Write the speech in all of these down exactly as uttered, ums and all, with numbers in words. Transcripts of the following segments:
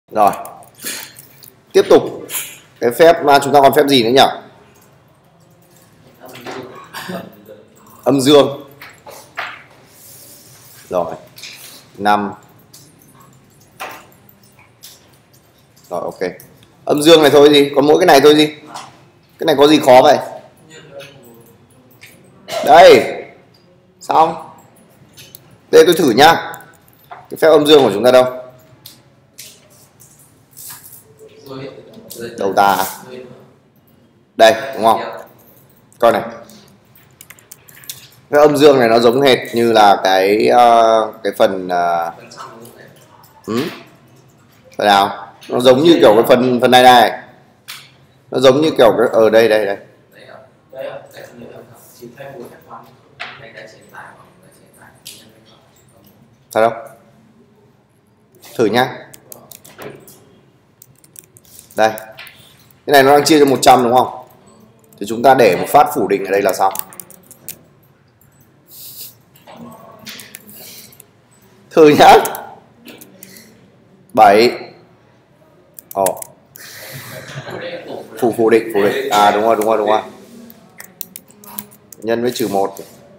Rồi, tiếp tục cái phép mà chúng ta còn phép gì nữa nhỉ? Âm dương. Rồi, năm. Rồi, ok. Âm dương này thôi gì? Còn mỗi cái này thôi gì? Cái này có gì khó vậy? Đây. Xong. Đây tôi thử nhá. Cái phép âm dương của chúng ta đâu? Đầu ta. Đây, đúng không? Coi này. Cái âm dương này nó giống hệt như là cái uh, cái phần uh... ừ? Phần nào? Nó giống như kiểu cái phần phần này này. Nó giống như kiểu cái ở đây đây đây. Thật không? Thử nhá. Đây. Cái này nó đang chia cho một trăm đúng không? Thì chúng ta để một phát phủ định ở đây là xong. Thử nhá. bảy. Ồ. Phủ phủ định, phủ định. À đúng rồi, đúng rồi, đúng rồi. Nhân với trừ một.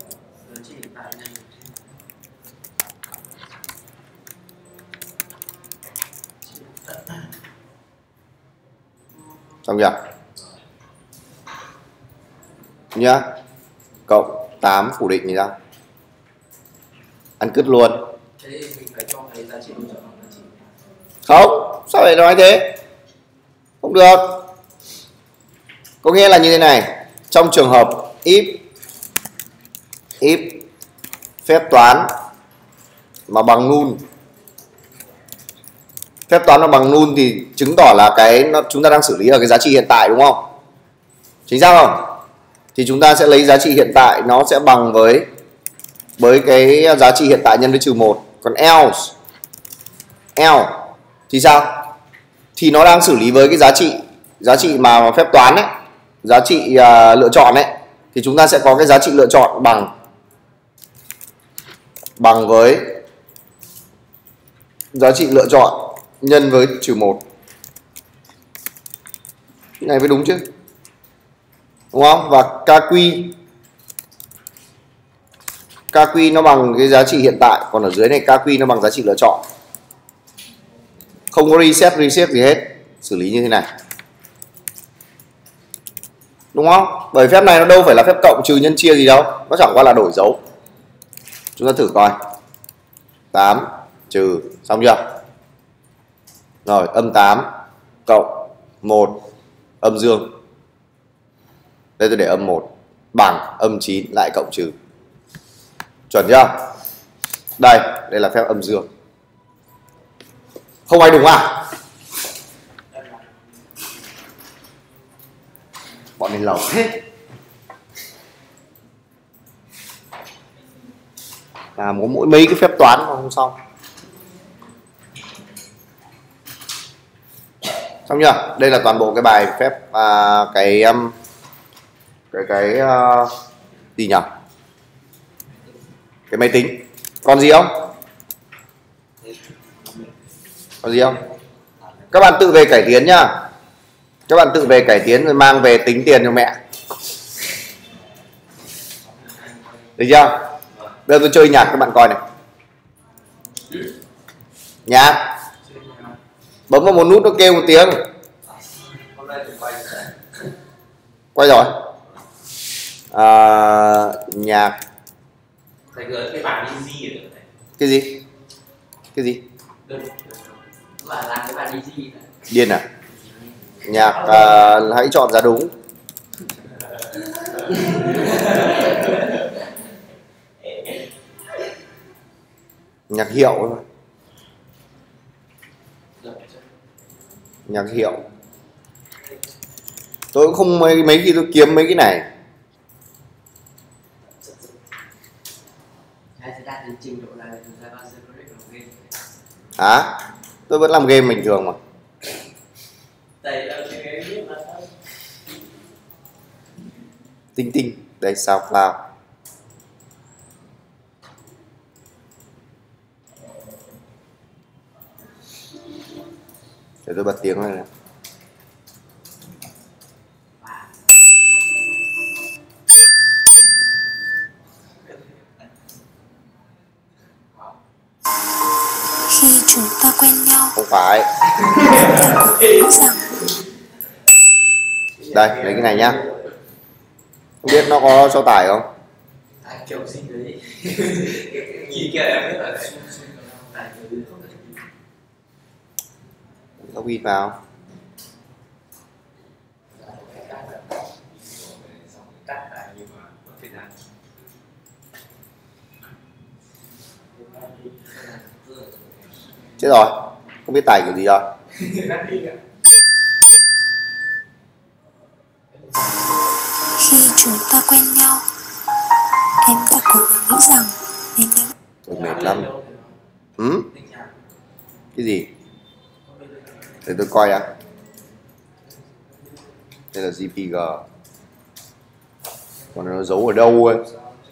Xong chưa? Nhá. Cộng tám phủ định như sao? Ăn cứt luôn. Không, sao lại nói thế? Không được. Có nghĩa là như thế này. Trong trường hợp if if phép toán mà bằng null, phép toán nó bằng null thì chứng tỏ là cái nó, chúng ta đang xử lý ở cái giá trị hiện tại đúng không? Chính xác không? Thì chúng ta sẽ lấy giá trị hiện tại nó sẽ bằng với với cái giá trị hiện tại nhân với trừ một. Còn else else thì sao? Thì nó đang xử lý với cái giá trị giá trị mà phép toán ấy, giá trị uh, lựa chọn ấy, thì chúng ta sẽ có cái giá trị lựa chọn bằng bằng với giá trị lựa chọn nhân với trừ một. Cái này mới đúng chứ. Đúng không? Và kq kq nó bằng cái giá trị hiện tại, còn ở dưới này kq nó bằng giá trị lựa chọn. Không có reset reset gì hết, xử lý như thế này. Đúng không? Bởi phép này nó đâu phải là phép cộng trừ nhân chia gì đâu, nó chẳng qua là đổi dấu. Chúng ta thử coi. tám trừ, xong chưa? Rồi, âm tám cộng một âm dương. Đây tôi để âm một bằng âm chín lại cộng trừ. Chuẩn chưa? Đây, đây là phép âm dương. Không ai đúng à? Bọn mình lẩu hết. Làm có mỗi mấy cái phép toán mà không xong. Xong chưa? Đây là toàn bộ cái bài phép à, cái um, cái cái uh, gì nhỉ? Cái máy tính. Còn gì không? Còn gì không? Các bạn tự về cải tiến nhá. Các bạn tự về cải tiến rồi mang về tính tiền cho mẹ. Được chưa? Bây giờ tôi chơi nhạc các bạn coi này. Nhạc. Bấm vào một nút nó kêu một tiếng. Quay rồi. À, nhạc. Cái gì? Cái gì? Điên à? Nhạc à, hãy chọn giá đúng. Nhạc hiệu. Nhạc hiệu. Tôi cũng không mấy mấy khi tôi kiếm mấy cái này. Hả? Tôi vẫn làm game bình thường mà. Tinh tinh. Đây sao cloud. Để tôi bật tiếng này này. Khi chúng ta quen nhau, Không phải. nghĩ rằng Đây, lấy cái này nhá. Không biết nó có cho tải không? Kiểu gì đấy. Nhìn kia em biết là tải từ không được. Login vào. Cắt tải nhưng mà mất thời gian. Chết rồi, không biết tải kiểu gì rồi. khi chúng ta quen nhau, em đã cố gắng nghĩ rằng em đã Tôi mệt lắm. Ừ? Cái gì? Để tôi coi đã. Đây là giê pê giê. Còn nó giấu ở đâu ấy?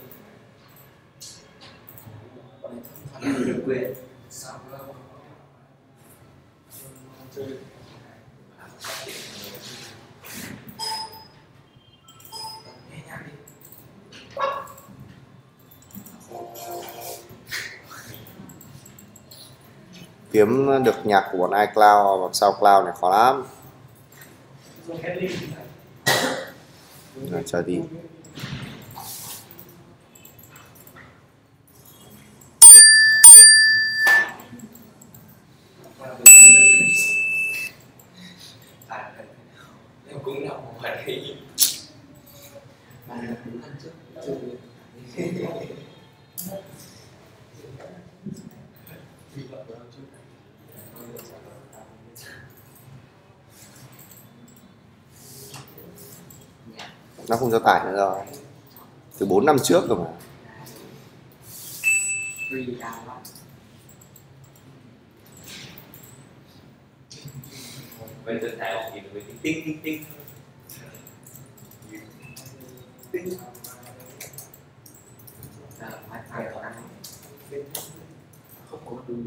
Kiếm được nhạc của bọn iCloud hoặc SoundCloud này khó lắm. Rồi chờ đi. Em cũng đọc một bài đấy. Bài này cũng ăn trước. Nó không cho tải nữa rồi. Từ bốn năm trước rồi mà. Bây giờ thảo thì nó tinh tinh tinh tinh. Tinh. À, máy phải có ăn. Không có đường đi.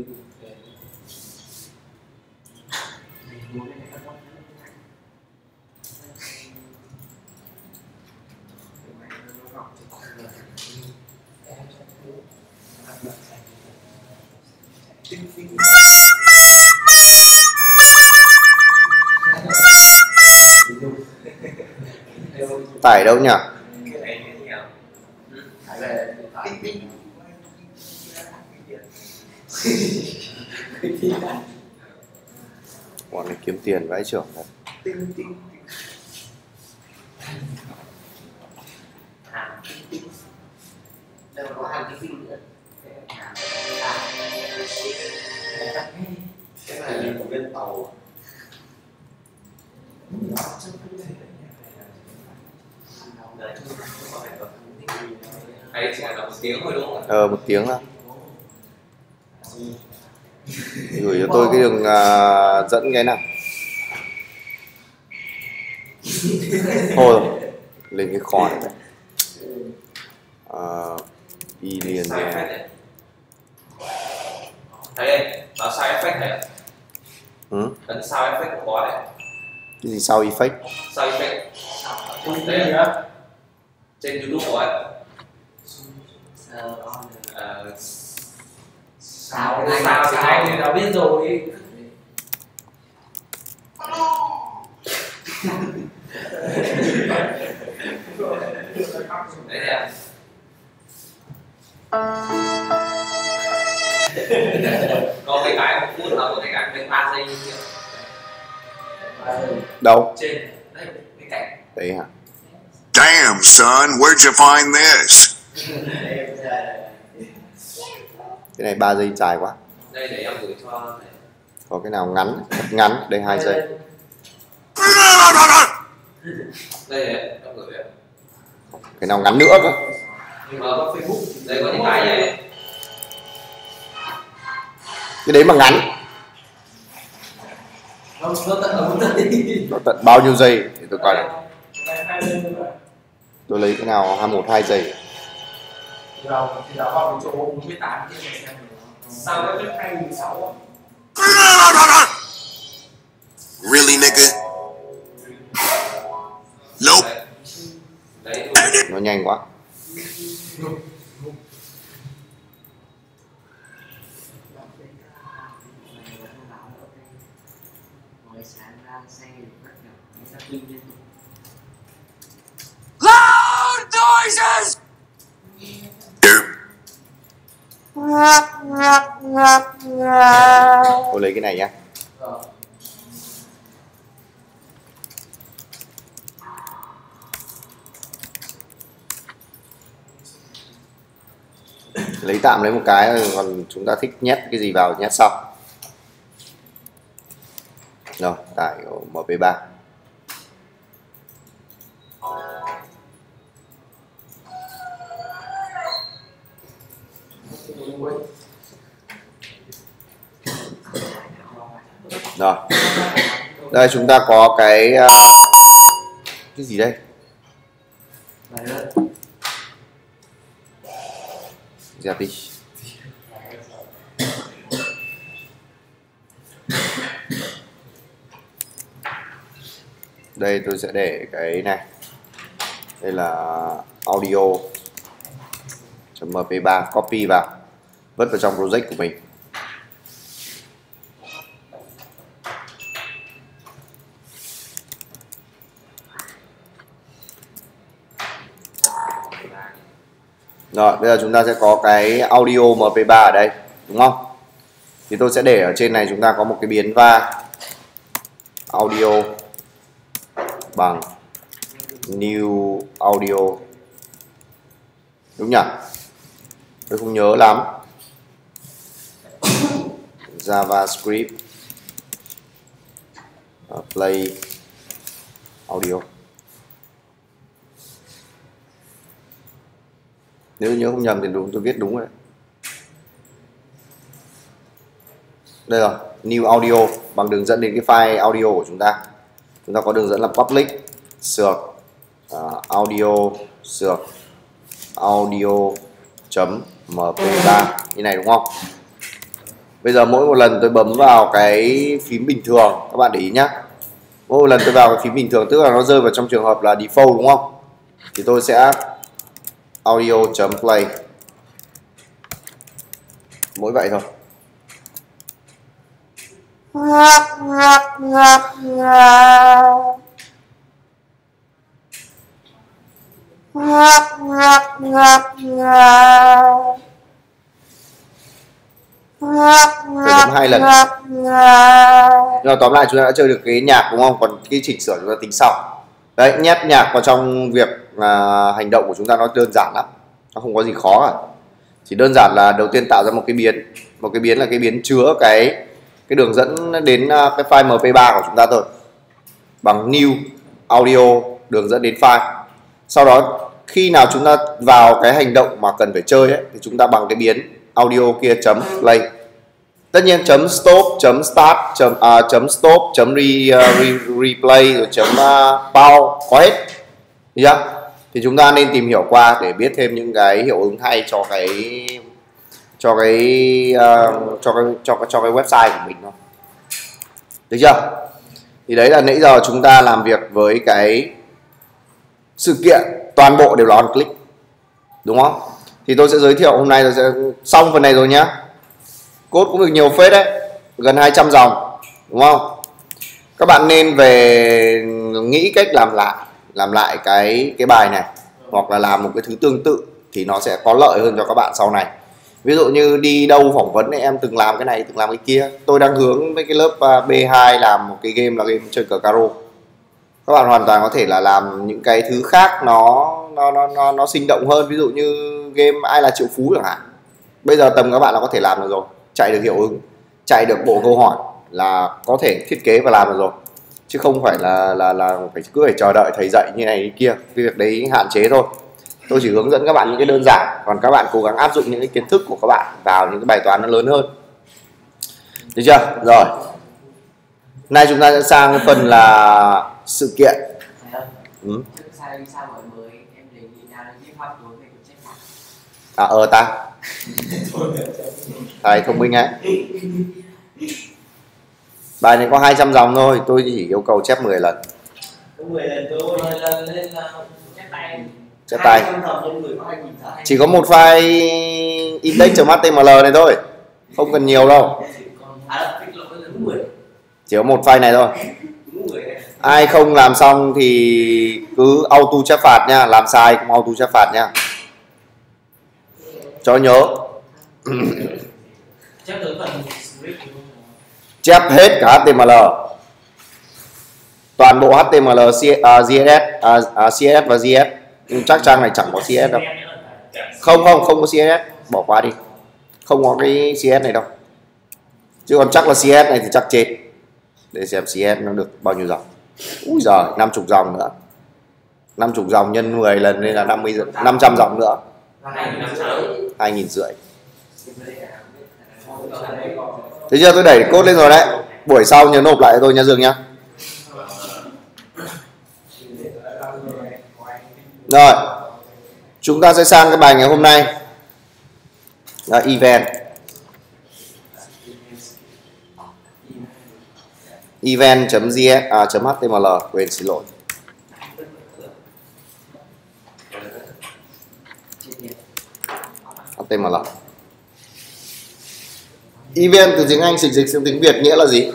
Tải đâu nhỉ? Bọn này kiếm tiền vãi trưởng thật. Đâu có hàng cái phim nữa. Cái này là một bên tàu. Hay chỉ là một tiếng thôi đúng không? Ờ một tiếng thôi. Gửi cho tôi cái đường uh, dẫn cái nào. Thôi lên cái khỏi này. Uh, đi liền nè. Thấy đây, nó sao effect này. Ừ? Ấn sao effect của có này. Cái gì sau effect? Sao effect. Đây á. Trên YouTube của anh. Ờ, sao này sao sao thì nó biết rồi. Đấy nè. Có cái cái một phút là có cái cái bên ba giây như kiểu. Đâu? Trên đây cái cạnh. Đấy hả? Damn, son, where'd you find this? Cái này ba giây dài quá. Đây để em gửi cho thầy. Có cái nào ngắn, thật ngắn, đây hai giây. Đây đấy, em gửi đấy. Cái nào ngắn nữa cơ. Ờ, có Facebook. Đây có những cái này. Cái đấy mà ngắn. Nó nó tận ở một giây. Nó tận bao nhiêu giây để tôi coi này. Tôi lấy cái nào hai mươi mốt hai giây. Rồi thì đã vào chỗ bốn mươi tám kia để xem. Sao cái hai nghìn sáu. nhanh quá. Loud noises! Tôi lấy cái này nhá. Lấy tạm lấy một cái, còn chúng ta thích nhét cái gì vào nhét sau. Rồi, tải em pê ba. Rồi. Đây chúng ta có cái uh, cái gì đây? Dẹp đi. Đây tôi sẽ để cái này. Đây là audio em pê ba, copy vào, vứt vào trong project của mình. Rồi, bây giờ chúng ta sẽ có cái audio em pê ba ở đây, đúng không? Thì tôi sẽ để ở trên này chúng ta có một cái biến va audio bằng new audio. Đúng nhỉ? Tôi không nhớ lắm. JavaScript play audio. Nếu nhớ không nhầm thì đúng, tôi viết đúng rồi. Đây rồi, new audio bằng đường dẫn đến cái file audio của chúng ta. Chúng ta có đường dẫn là public sược uh, audio sược audio chấm em pê ba như này, đúng không? Bây giờ mỗi một lần tôi bấm vào cái phím bình thường, các bạn để ý nhé. Mỗi một lần tôi vào cái phím bình thường, tức là nó rơi vào trong trường hợp là default, đúng không? Thì tôi sẽ audio.play. Mỗi vậy thôi. Phải bấm hai lần. Rồi tóm lại chúng ta đã chơi được cái nhạc, đúng không? Còn cái chỉnh sửa chúng ta tính sau. Đấy, nhét nhạc vào trong việc à, hành động của chúng ta nó đơn giản lắm, nó không có gì khó cả. Chỉ đơn giản là đầu tiên tạo ra một cái biến, một cái biến là cái biến chứa cái cái đường dẫn đến cái file em pê ba của chúng ta thôi, bằng new audio đường dẫn đến file. Sau đó khi nào chúng ta vào cái hành động mà cần phải chơi ấy, thì chúng ta bằng cái biến audio kia chấm play. Tất nhiên chấm stop, chấm start, chấm, uh, chấm stop, chấm re, uh, re, replay, rồi chấm uh, pause, có hết. Được chưa? Thì chúng ta nên tìm hiểu qua để biết thêm những cái hiệu ứng hay cho cái cho cái uh, cho cái cho cái cho cái website của mình thôi. Được chưa? Thì đấy là nãy giờ chúng ta làm việc với cái sự kiện toàn bộ đều là on click, đúng không? Thì tôi sẽ giới thiệu hôm nay tôi sẽ xong phần này rồi nhá. Code cũng được nhiều phết đấy, gần hai trăm dòng, đúng không? Các bạn nên về nghĩ cách làm lại làm lại cái cái bài này, hoặc là làm một cái thứ tương tự thì nó sẽ có lợi hơn cho các bạn sau này. Ví dụ như đi đâu phỏng vấn ấy, em từng làm cái này, từng làm cái kia. Tôi đang hướng với cái lớp B hai làm một cái game là game chơi cờ caro. Các bạn hoàn toàn có thể là làm những cái thứ khác nó nó nó nó, nó sinh động hơn, ví dụ như game Ai Là Triệu Phú chẳng hạn. Bây giờ tầm các bạn là có thể làm được rồi, chạy được hiệu ứng, chạy được bộ câu hỏi là có thể thiết kế và làm được rồi, chứ không phải là là là phải cứ phải chờ đợi thầy dạy như này như kia. Cái việc đấy hạn chế thôi. Tôi chỉ hướng dẫn các bạn những cái đơn giản, còn các bạn cố gắng áp dụng những cái kiến thức của các bạn vào những cái bài toán nó lớn hơn. Được chưa? Rồi. Nay chúng ta sẽ sang cái phần là sự kiện. Ừ. À ờ ta. Thầy thông minh ấy. Bài này có hai trăm dòng thôi, tôi chỉ yêu cầu chép mười lần. mười lần thôi, mười lần lên là chép tay. chép tay. Chỉ có một file index.html này thôi, không cần nhiều đâu. Chỉ có một file này thôi. Ai không làm xong thì cứ auto chép phạt nha, làm sai cũng auto chép phạt nha. Cho nhớ. Chép hết cả hát tê em lờ. Toàn bộ hát tê em lờ, giê ét ét, à, à, xê ét ét và giê ét. Nhưng chắc trang này chẳng có xê ét ét đâu. Không không, không có xê ét ét, bỏ qua đi. Không có cái xê ét ét này đâu. Chứ còn chắc là xê ét ét này thì chắc chết. Để xem xê ét ét nó được bao nhiêu dòng. Úi giời, năm mươi dòng nữa. năm mươi dòng nhân mười lần nên là năm mươi, năm trăm dòng nữa. hai nghìn rưỡi. Thế chưa, tôi đẩy code lên rồi đấy. Buổi sau nhớ nộp lại cho tôi nha Dương nhá. Rồi, chúng ta sẽ sang cái bài ngày hôm nay là event. Event.html, à, quên xin lỗi. hát tê em lờ. Event từ tiếng Anh dịch dịch sang tiếng Việt nghĩa là gì?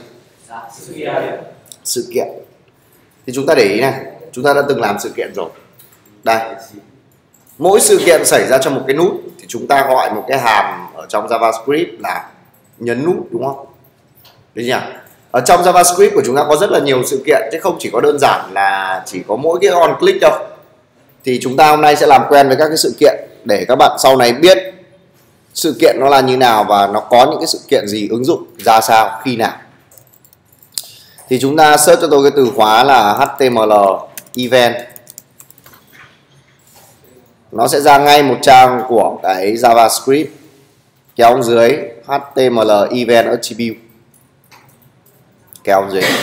Sự kiện. Thì chúng ta để ý này, chúng ta đã từng làm sự kiện rồi. Đây, mỗi sự kiện xảy ra trong một cái nút thì chúng ta gọi một cái hàm ở trong JavaScript là nhấn nút, đúng không? Đấy nhỉ? Ở trong JavaScript của chúng ta có rất là nhiều sự kiện, chứ không chỉ có đơn giản là chỉ có mỗi cái on click đâu. Thì chúng ta hôm nay sẽ làm quen với các cái sự kiện để các bạn sau này biết sự kiện nó là như nào và nó có những cái sự kiện gì, ứng dụng ra sao, khi nào. Thì chúng ta search cho tôi cái từ khóa là hát tê em lờ event. Nó sẽ ra ngay một trang của cái JavaScript, kéo dưới hát tê em lờ event attribute, kéo dưới,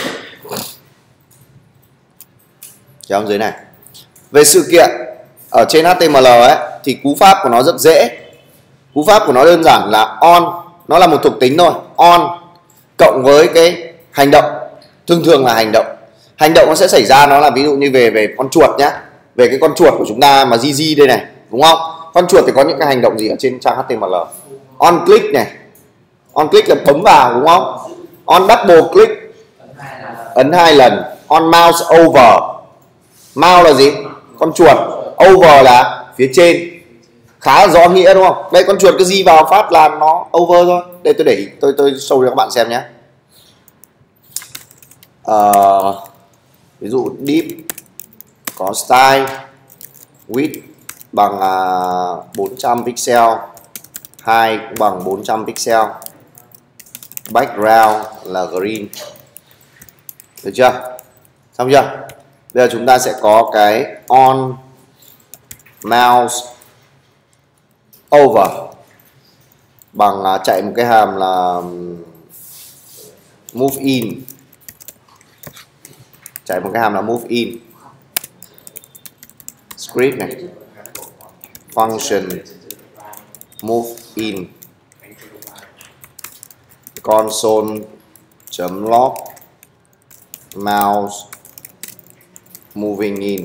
kéo dưới này. Về sự kiện ở trên hát tê em lờ ấy thì cú pháp của nó rất dễ. Cú pháp của nó đơn giản là on, nó là một thuộc tính thôi, on cộng với cái hành động, thường thường là hành động. Hành động nó sẽ xảy ra, nó là ví dụ như về về con chuột nhá, về cái con chuột của chúng ta mà gi gi đây này, đúng không? Con chuột thì có những cái hành động gì ở trên trang hát tê em lờ? On click này, on click là bấm vào, đúng không? On double click, ấn hai lần. On mouse over, mouse là gì? Con chuột, over là phía trên, khá là rõ nghĩa đúng không? Đây con chuột cái gì vào phát là nó over thôi. Đây tôi để tôi tôi show cho các bạn xem nhé. Uh, ví dụ deep có style width bằng uh, bốn trăm pixel, height cũng bằng bốn trăm pixel, background là green. Được chưa? Xong chưa? Bây giờ chúng ta sẽ có cái on mouse over bằng uh, chạy một cái hàm là move in, chạy một cái hàm là move in script này, function move in console.log mouse moving in.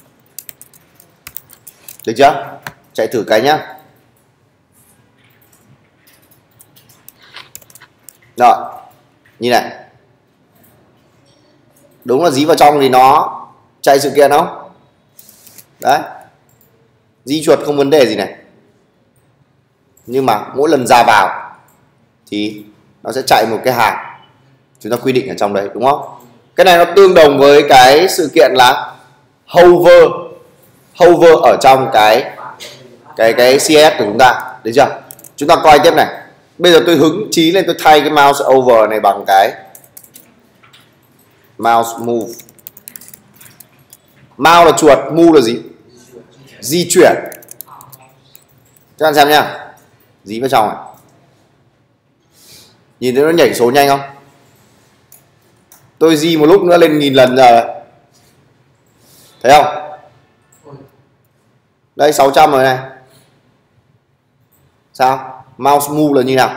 Được chưa? Chạy thử cái nhá. Rồi, như này. Đúng là dí vào trong thì nó chạy sự kiện không? Đấy. Di chuột không vấn đề gì này. Nhưng mà mỗi lần ra vào thì nó sẽ chạy một cái hàm chúng ta quy định ở trong đấy, đúng không? Cái này nó tương đồng với cái sự kiện là hover. Hover ở trong cái cái cái xê ét của chúng ta. Được chưa? Chúng ta coi tiếp này. Bây giờ tôi hứng chí lên, tôi thay cái mouse over này bằng cái mouse move. Mouse là chuột, move là gì? Di chuyển. Các bạn xem nhá. Dí vào trong này. Nhìn thấy nó nhảy số nhanh không? Tôi di một lúc nữa lên nghìn lần giờ. Thấy không? Đây sáu trăm rồi này. Sao? Mouse move là như nào?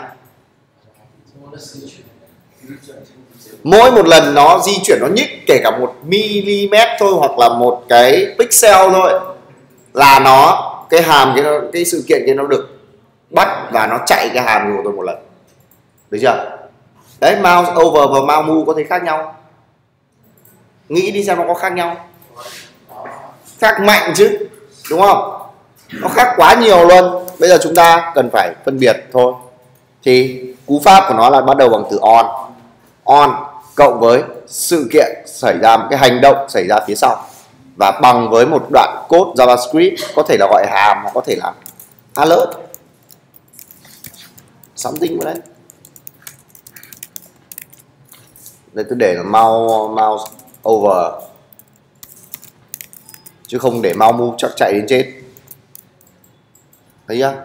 Mỗi một lần nó di chuyển, nó nhích kể cả một mm thôi, hoặc là một cái pixel thôi, là nó cái hàm cái nó, cái sự kiện kia nó được bắt và nó chạy cái hàm của tôi một lần, được chưa? Đấy, mouse over và mouse move có thể khác nhau, nghĩ đi xem nó có khác nhau, khác mạnh chứ, đúng không? Nó khác quá nhiều luôn. Bây giờ chúng ta cần phải phân biệt thôi. Thì cú pháp của nó là bắt đầu bằng từ on, on cộng với sự kiện xảy ra, một cái hành động xảy ra phía sau, và bằng với một đoạn code JavaScript, có thể là gọi hàm hoặc có thể là alert, something vào đấy. Đây tôi để là mouse mouse over chứ không để mouse move chắc chạy đến chết, thấy chưa?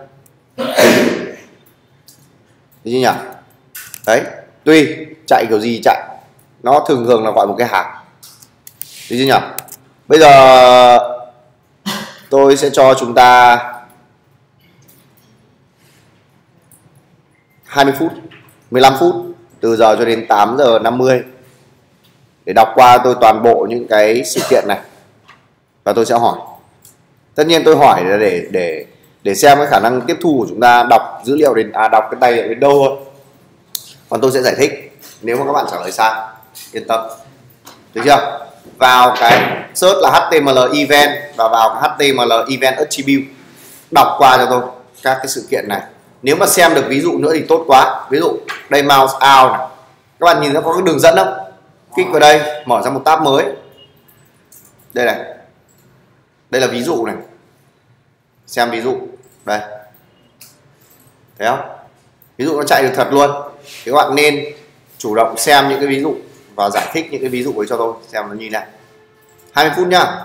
Thấy chưa nhỉ? Đấy, tùy chạy kiểu gì chạy, nó thường thường là gọi một cái hàm, thấy chưa nhỉ? Bây giờ tôi sẽ cho chúng ta hai mươi phút, mười lăm phút, từ giờ cho đến tám giờ năm mươi để đọc qua tôi toàn bộ những cái sự kiện này, và tôi sẽ hỏi. Tất nhiên tôi hỏi là để để để xem cái khả năng tiếp thu của chúng ta đọc dữ liệu đến à, đọc cái tài liệu đến đâu thôi. Còn tôi sẽ giải thích nếu mà các bạn trả lời sai, yên tâm, được chưa? Vào cái search là hát tê em lờ event và vào hát tê em lờ event attribute, đọc qua cho tôi các cái sự kiện này. Nếu mà xem được ví dụ nữa thì tốt quá. Ví dụ đây mouse out này, các bạn nhìn nó có cái đường dẫn không? Kích vào đây, mở ra một tab mới. Đây này, đây là ví dụ này, xem ví dụ đây, thấy không? Ví dụ nó chạy được thật luôn. Thì các bạn nên chủ động xem những cái ví dụ và giải thích những cái ví dụ ấy cho tôi xem nó như nào. hai mươi phút nhá.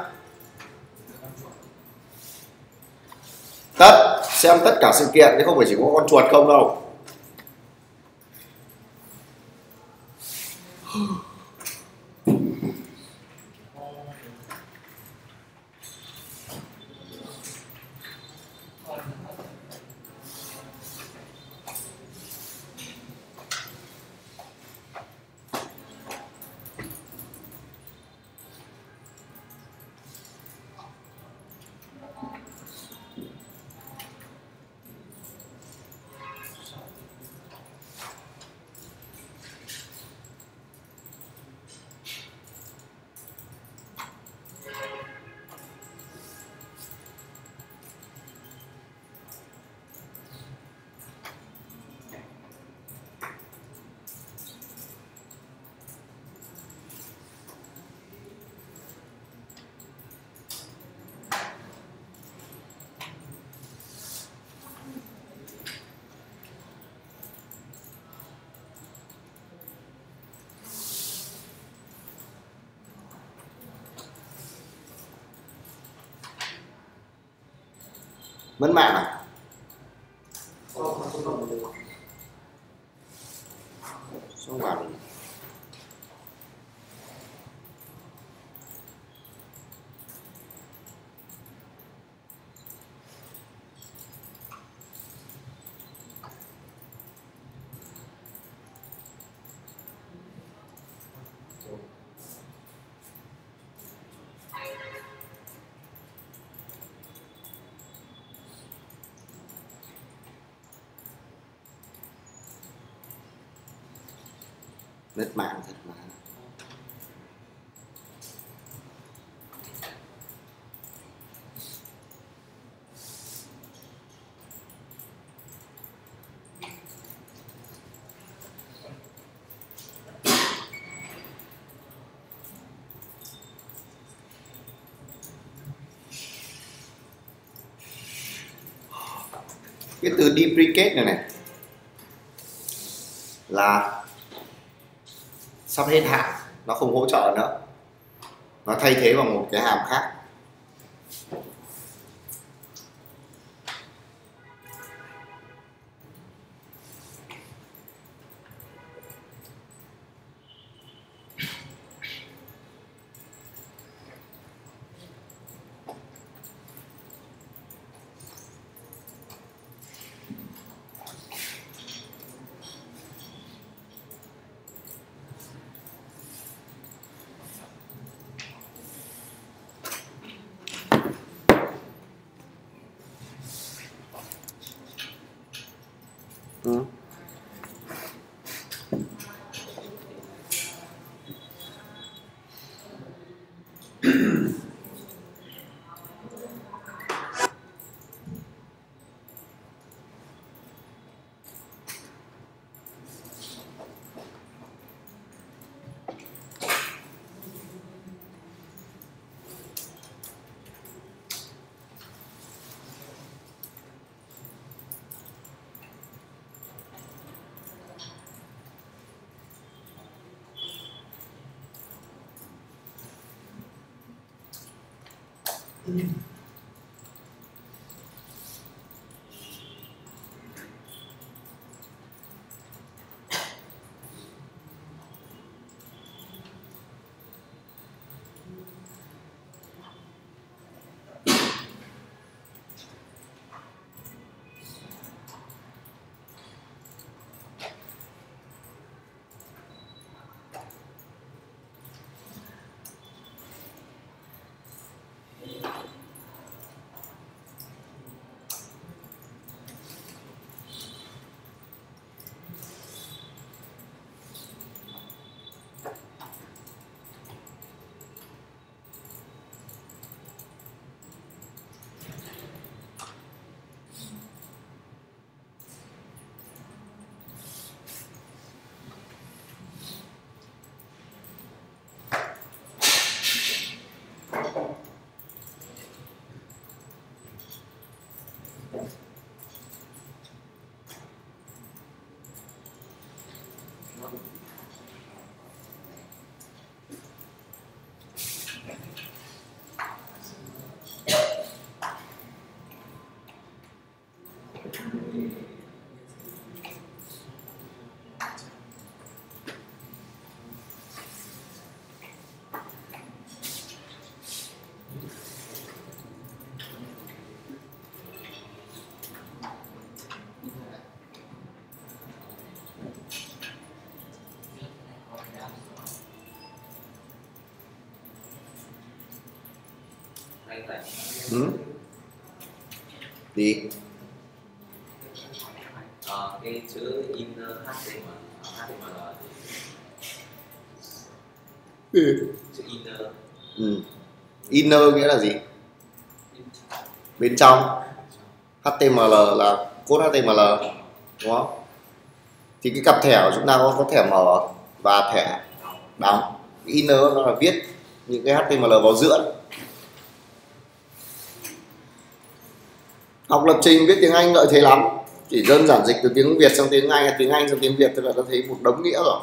Tất xem tất cả sự kiện chứ không phải chỉ có con chuột không đâu. Mất mạng à? Sao vào được? Mất mạng thật mà. Cái từ deprecate này này là sắp hết hạn, nó không hỗ trợ nữa, nó thay thế bằng một cái hàm khác. Ừ. Gì? Ờ, cái chữ inner hát tê em hát tê em lờ Ừ. chữ inner Ừ. Inner nghĩa là gì? Bên trong. hát tê em lờ là code hát tê em lờ, đúng không? Thì cái cặp thẻ của chúng ta có, có thẻ mở và thẻ đóng. Inner nó là viết những cái hát tê em lờ vào giữa. Học lập trình viết tiếng Anh lợi thế lắm, chỉ đơn giản dịch từ tiếng Việt sang tiếng Anh hay tiếng Anh sang tiếng Việt thôi là đã thấy một đống nghĩa rồi.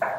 tải.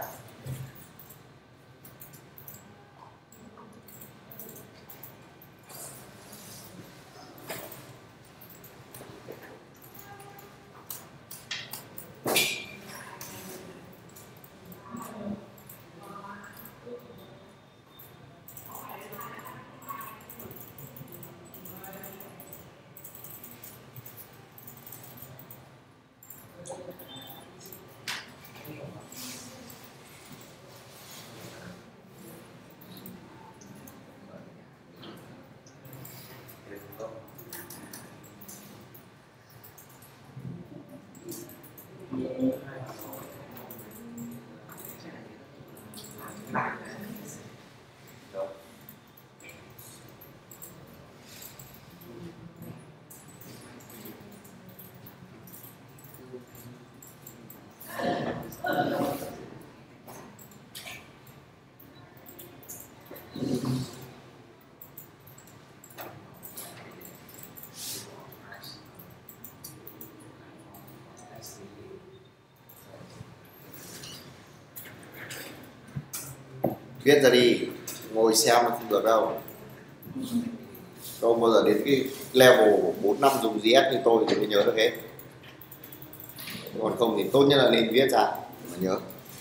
Viết ra đi, ngồi xem mà không được đâu. Không bao giờ đến cái level bốn năm dùng giê ét như tôi thì mới nhớ được hết. Còn không thì tốt nhất là nên viết ra mà nhớ.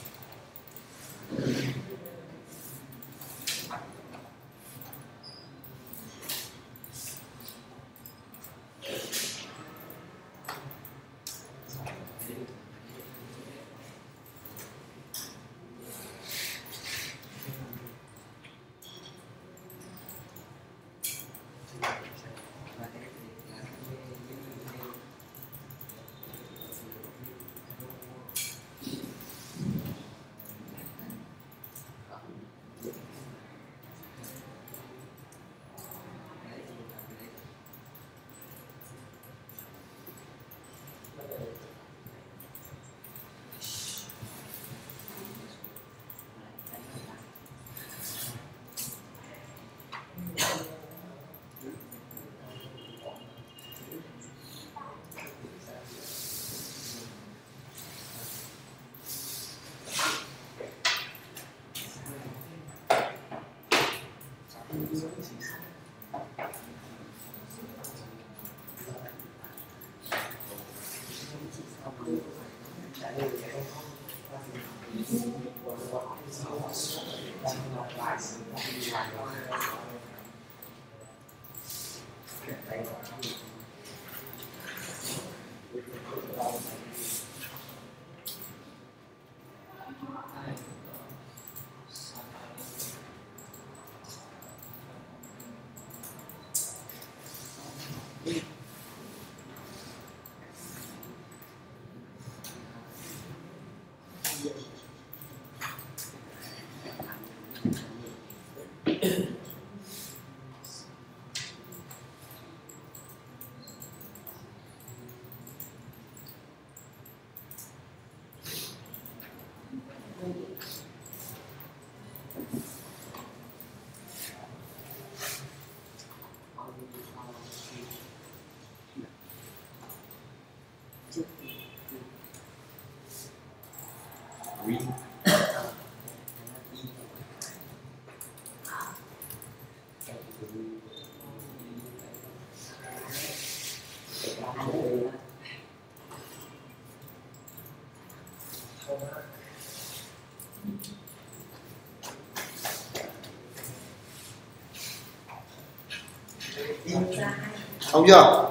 Xong chưa?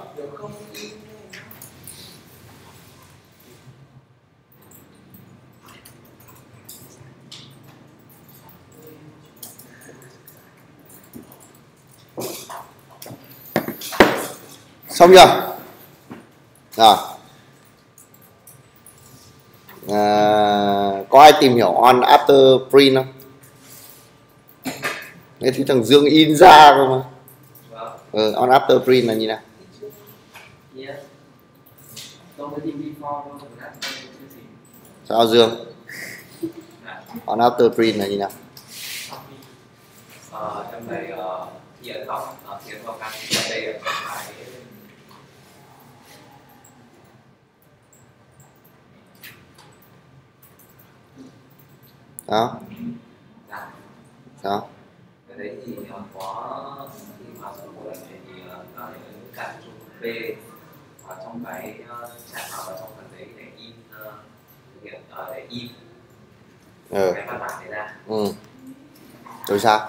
Xong chưa? Rồi. À, có ai tìm hiểu on after print không? Nghe thấy thằng Dương in ra cơ mà. Ừ, on after print là như nào? Sao Dương? On after print là như nào? Ờ, trong này khi ấn vào khi ấn vào căn đây là phải Đó. Dạ. Đó. Cái đấy thì nó có khi mà sử dụng lệnh này thì nó lại cắt chung B và trong cái chạm vào trong phần đấy để in thực hiện để in Ừ. cái văn bản này ra. Ừ. Rồi sao?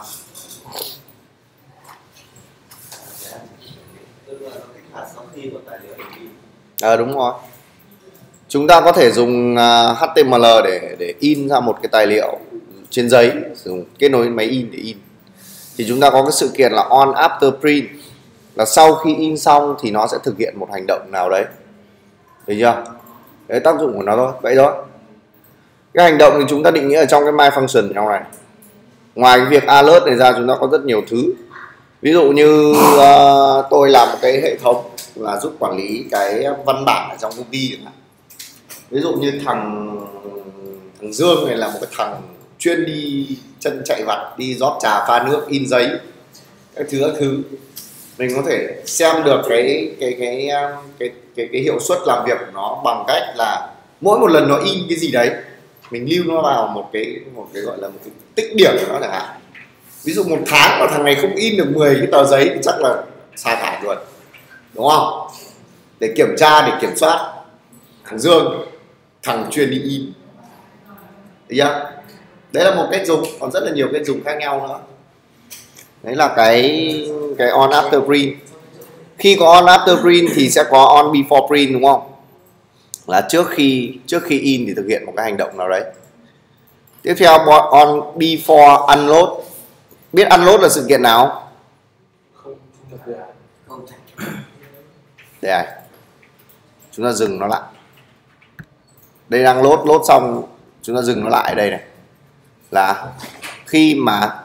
Tức là nó kích hoạt sau khi một tài liệu để in. Ờ đúng rồi. Chúng ta có thể dùng uh, hát tê em lờ để để in ra một cái tài liệu trên giấy, dùng kết nối máy in để in. Thì chúng ta có cái sự kiện là on after print, là sau khi in xong thì nó sẽ thực hiện một hành động nào đấy. Được chưa? Đấy, tác dụng của nó thôi, vậy thôi. Cái hành động thì chúng ta định nghĩa ở trong cái my function trong này. Ngoài cái việc alert này ra, chúng ta có rất nhiều thứ. Ví dụ như uh, tôi làm một cái hệ thống là giúp quản lý cái văn bản ở trong công ty chẳng hạn. Ví dụ như thằng thằng Dương này là một cái thằng chuyên đi chân chạy vặt, đi rót trà pha nước, in giấy, các thứ các thứ. Mình có thể xem được cái cái cái cái cái cái, cái hiệu suất làm việc của nó bằng cách là mỗi một lần nó in cái gì đấy, mình lưu nó vào một cái một cái gọi là một cái tích điểm của nó chẳng hạn. Ví dụ một tháng mà thằng này không in được mười cái tờ giấy thì chắc là sa thải luôn, đúng không? Để kiểm tra, để kiểm soát thằng Dương, thằng chuyên đi in. Được chưa? Đấy là một cách dùng, còn rất là nhiều cách dùng khác nhau nữa. Đấy là cái cái on after print. Khi có on after print thì sẽ có on before print, đúng không? Là trước khi trước khi in thì thực hiện một cái hành động nào đấy. Tiếp theo on before unload. Biết unload là sự kiện nào? Không nhập về. Không. Đây này. Chúng ta dừng nó lại. Đây đang load, load xong chúng ta dừng nó lại đây này. Là khi mà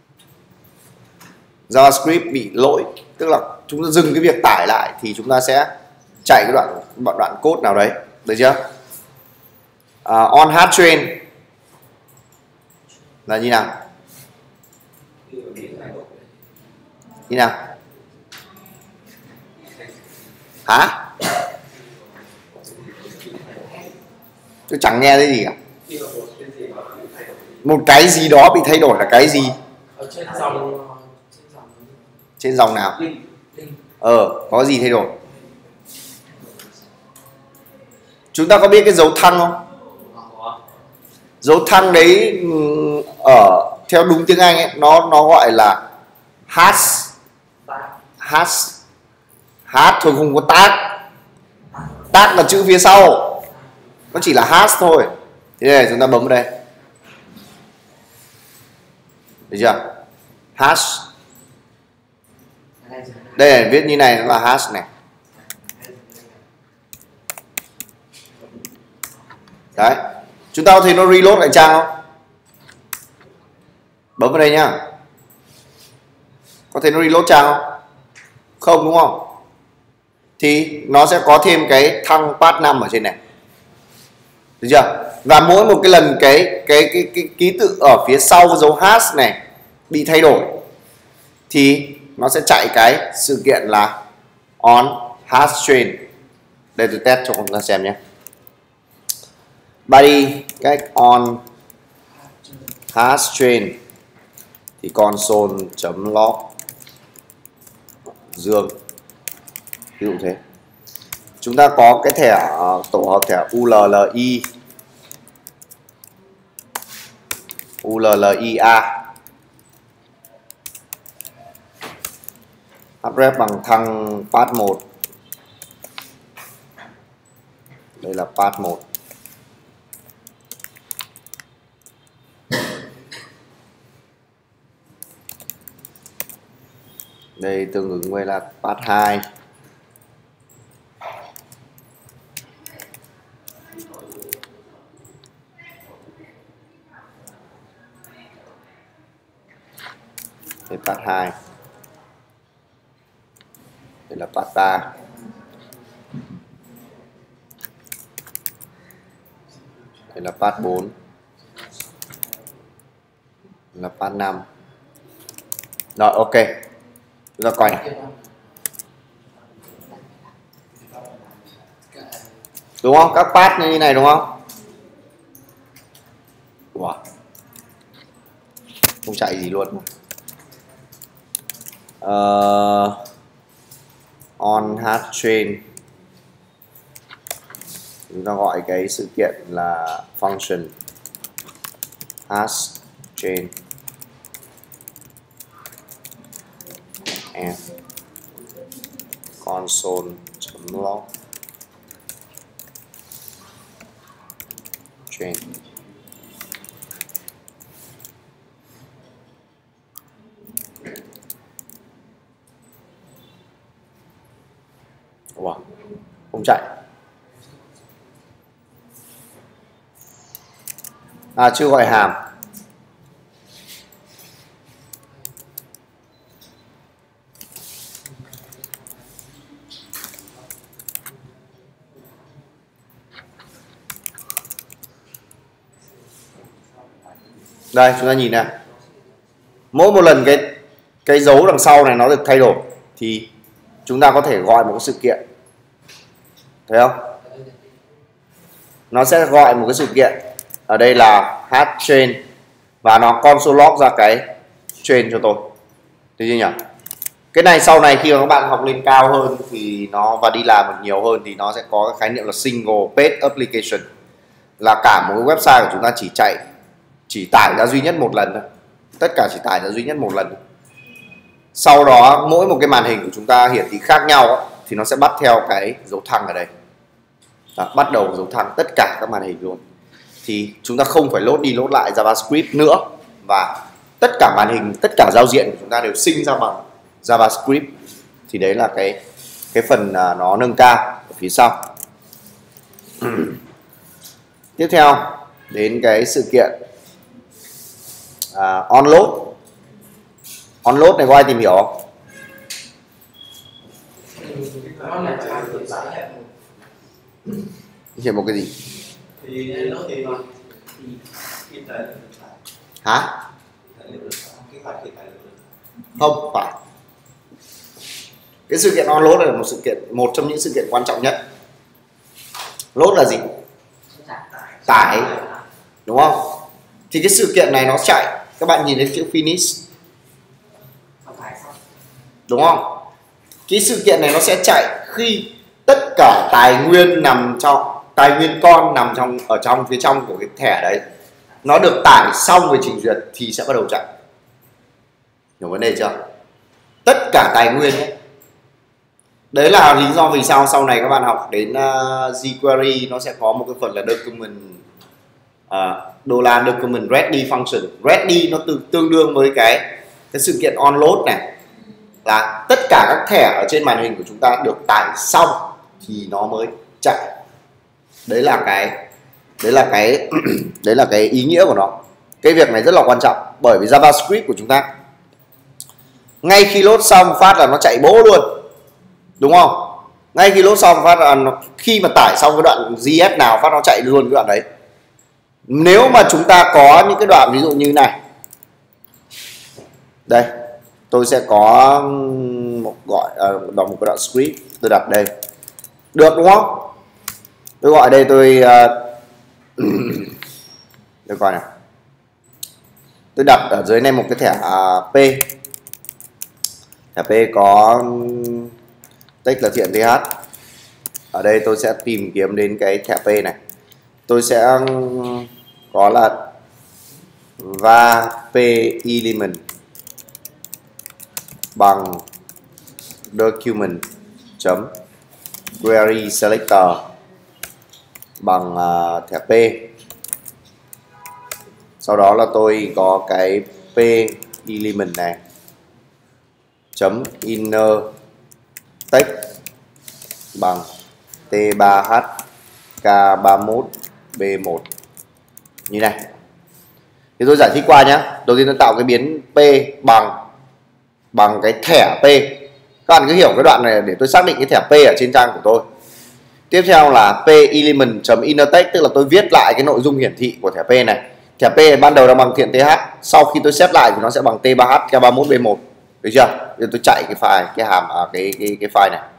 JavaScript bị lỗi, tức là chúng ta dừng cái việc tải lại thì chúng ta sẽ chạy cái đoạn đoạn code nào đấy, được chưa? Uh, on hard train là như nào? Như nào? Hả? Tôi chẳng nghe thấy gì cả. Một cái gì đó bị thay đổi là cái gì? Ở trên dòng Trên dòng nào? Ờ, có gì thay đổi? Chúng ta có biết cái dấu thăng không? Dấu thăng đấy ở theo đúng tiếng Anh ấy, nó nó gọi là hash. Hash. Hash thôi, không có tag. Tag là chữ phía sau. Nó chỉ là hash thôi. Thế này chúng ta bấm vào đây. Được chưa? Hash. Đây này, viết như này nó là hash này. Đấy. Chúng ta có thấy nó reload lại trang không? Bấm vào đây nhá. Có thấy nó reload trang không? Không, đúng không? Thì nó sẽ có thêm cái thăng part năm ở trên này. Được chưa? Và mỗi một cái lần cái cái cái cái ký tự ở phía sau dấu hash này bị thay đổi thì nó sẽ chạy cái sự kiện là on hash train. Đây tôi test cho chúng ta xem nhé. Body cách on hash train thì console.log Dương, ví dụ thế. Chúng ta có cái thẻ uh, tổ hợp thẻ u lờ lờ i u lờ lờ i a href bằng thăng path một. Đây là path một. Đây tương ứng với là path hai. Đây path hai. Đây là path ba. Đây là path bốn. Đây là path năm. Rồi, ok. Chúng ta coi này. Đúng không? Các path như này đúng không? Wow. không chạy gì luôn. uh, on hash chain, chúng ta gọi cái sự kiện là function hash chain and console.log chain. Wow, không chạy. À, chưa gọi hàm. Đây, chúng ta nhìn này. Mỗi một lần cái cái dấu đằng sau này nó được thay đổi thì chúng ta có thể gọi một cái sự kiện. Thấy không? Nó sẽ gọi một cái sự kiện. Ở đây là hash chain và nó console log ra cái chain cho tôi. Thấy chưa nhỉ? Cái này sau này khi mà các bạn học lên cao hơn thì nó và đi làm được nhiều hơn thì nó sẽ có cái khái niệm là single page application, là cả một cái website của chúng ta chỉ chạy chỉ tải ra duy nhất một lần thôi. Tất cả chỉ tải ra duy nhất một lần thôi. Sau đó mỗi một cái màn hình của chúng ta hiển thị khác nhau thì nó sẽ bắt theo cái dấu thăng ở đây. Đó, bắt đầu dấu thăng tất cả các màn hình luôn. Thì chúng ta không phải load đi load lại JavaScript nữa, và tất cả màn hình, tất cả giao diện của chúng ta đều sinh ra bằng JavaScript. Thì đấy là cái cái phần nó nâng cao ở phía sau. Tiếp theo đến cái sự kiện uh, onload. Onload này có ai tìm hiểu không? Nó là trang tự giải hiện Hiện một cái gì? thì nó thì thì Hả? Không phải. Cái sự kiện onload là một sự kiện, một trong những sự kiện quan trọng nhất. Load là gì? Tải, đúng không? Thì cái sự kiện này nó chạy, các bạn nhìn thấy chữ finish, đúng không? Cái sự kiện này nó sẽ chạy khi tất cả tài nguyên nằm trong tài nguyên con nằm trong ở trong phía trong của cái thẻ đấy nó được tải xong về trình duyệt thì sẽ bắt đầu chạy. Hiểu vấn đề chưa? Tất cả tài nguyên ấy. Đấy là lý do vì sao sau này các bạn học đến uh, jQuery nó sẽ có một cái phần là document uh, đô la document ready function. Ready nó tương, tương đương với cái cái sự kiện onload này, là tất cả các thẻ ở trên màn hình của chúng ta được tải xong thì nó mới chạy. Đấy là cái đấy là cái đấy là cái ý nghĩa của nó. Cái việc này rất là quan trọng, bởi vì JavaScript của chúng ta ngay khi load xong phát là nó chạy bố luôn, đúng không? Ngay khi load xong phát là nó, khi mà tải xong cái đoạn gi ét nào phát nó chạy luôn cái đoạn đấy. Nếu mà chúng ta có những cái đoạn ví dụ như này, đây tôi sẽ có một gọi uh, một cái đoạn script tôi đặt đây, được đúng không? Tôi gọi đây tôi uh, tôi coi nào, tôi đặt ở dưới này một cái thẻ uh, P, thẻ P có text là thiện th. Ở đây tôi sẽ tìm kiếm đến cái thẻ P này, tôi sẽ có là va p element bằng document chấm query selector bằng uh, thẻ P. Sau đó là tôi có cái p element này chấm inner text bằng t ba h k ba mốt b một như này. Thì tôi giải thích qua nhé. Đầu tiên tôi tạo cái biến p bằng bằng cái thẻ P. Các bạn cứ hiểu cái đoạn này để tôi xác định cái thẻ P ở trên trang của tôi. Tiếp theo là p element chấm inner text, tức là tôi viết lại cái nội dung hiển thị của thẻ P này. Thẻ P ban đầu là bằng thiện th, sau khi tôi set lại thì nó sẽ bằng t ba h k ba mốt b một. Được chưa? Giờ tôi chạy cái file cái hàm à, cái cái cái file này.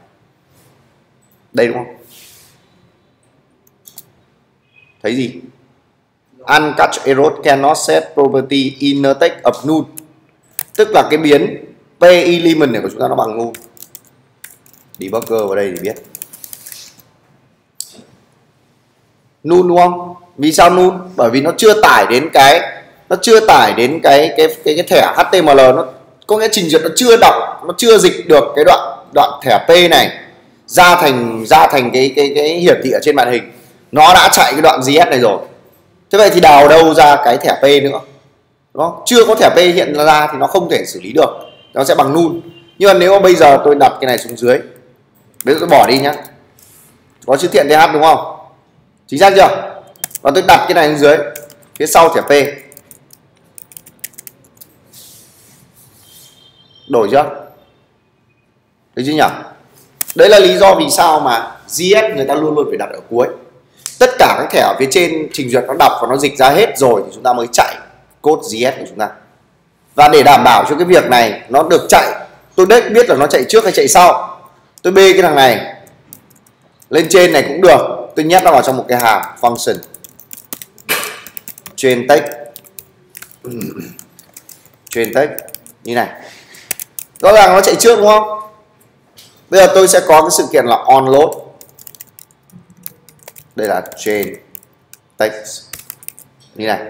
Đây đúng không? Thấy gì? uncatch error cannot set property inner text of null, tức là cái biến p element này của chúng ta nó bằng null. Debugger vào đây thì biết null đúng không? Vì sao null? Bởi vì nó chưa tải đến cái nó chưa tải đến cái cái cái cái thẻ hát tê em lờ, nó có nghĩa trình duyệt nó chưa đọc, nó chưa dịch được cái đoạn đoạn thẻ P này ra thành ra thành cái cái cái hiển thị ở trên màn hình. Nó đã chạy cái đoạn giê ét này rồi. Thế vậy thì đào đâu ra cái thẻ P nữa? Đúng không? Chưa có thẻ P hiện ra thì nó không thể xử lý được. Nó sẽ bằng null. Nhưng mà nếu mà bây giờ tôi đặt cái này xuống dưới, bây giờ tôi bỏ đi nhá. Có chữ thiện th đúng không? Chính xác chưa? Và tôi đặt cái này xuống dưới phía sau thẻ P. Đổi chưa? Thấy chưa nhỉ? Đấy là lý do vì sao mà giê ét người ta luôn luôn phải đặt ở cuối. Tất cả các thẻ ở phía trên trình duyệt nó đọc và nó dịch ra hết rồi thì chúng ta mới chạy code giê ét của chúng ta. Và để đảm bảo cho cái việc này nó được chạy, tôi đấy biết là nó chạy trước hay chạy sau. Tôi bê cái thằng này lên trên này cũng được. Tôi nhét nó vào trong một cái hàm function train text train text như này. Rõ ràng nó chạy trước đúng không? Bây giờ tôi sẽ có cái sự kiện là onload. Đây là train text như này.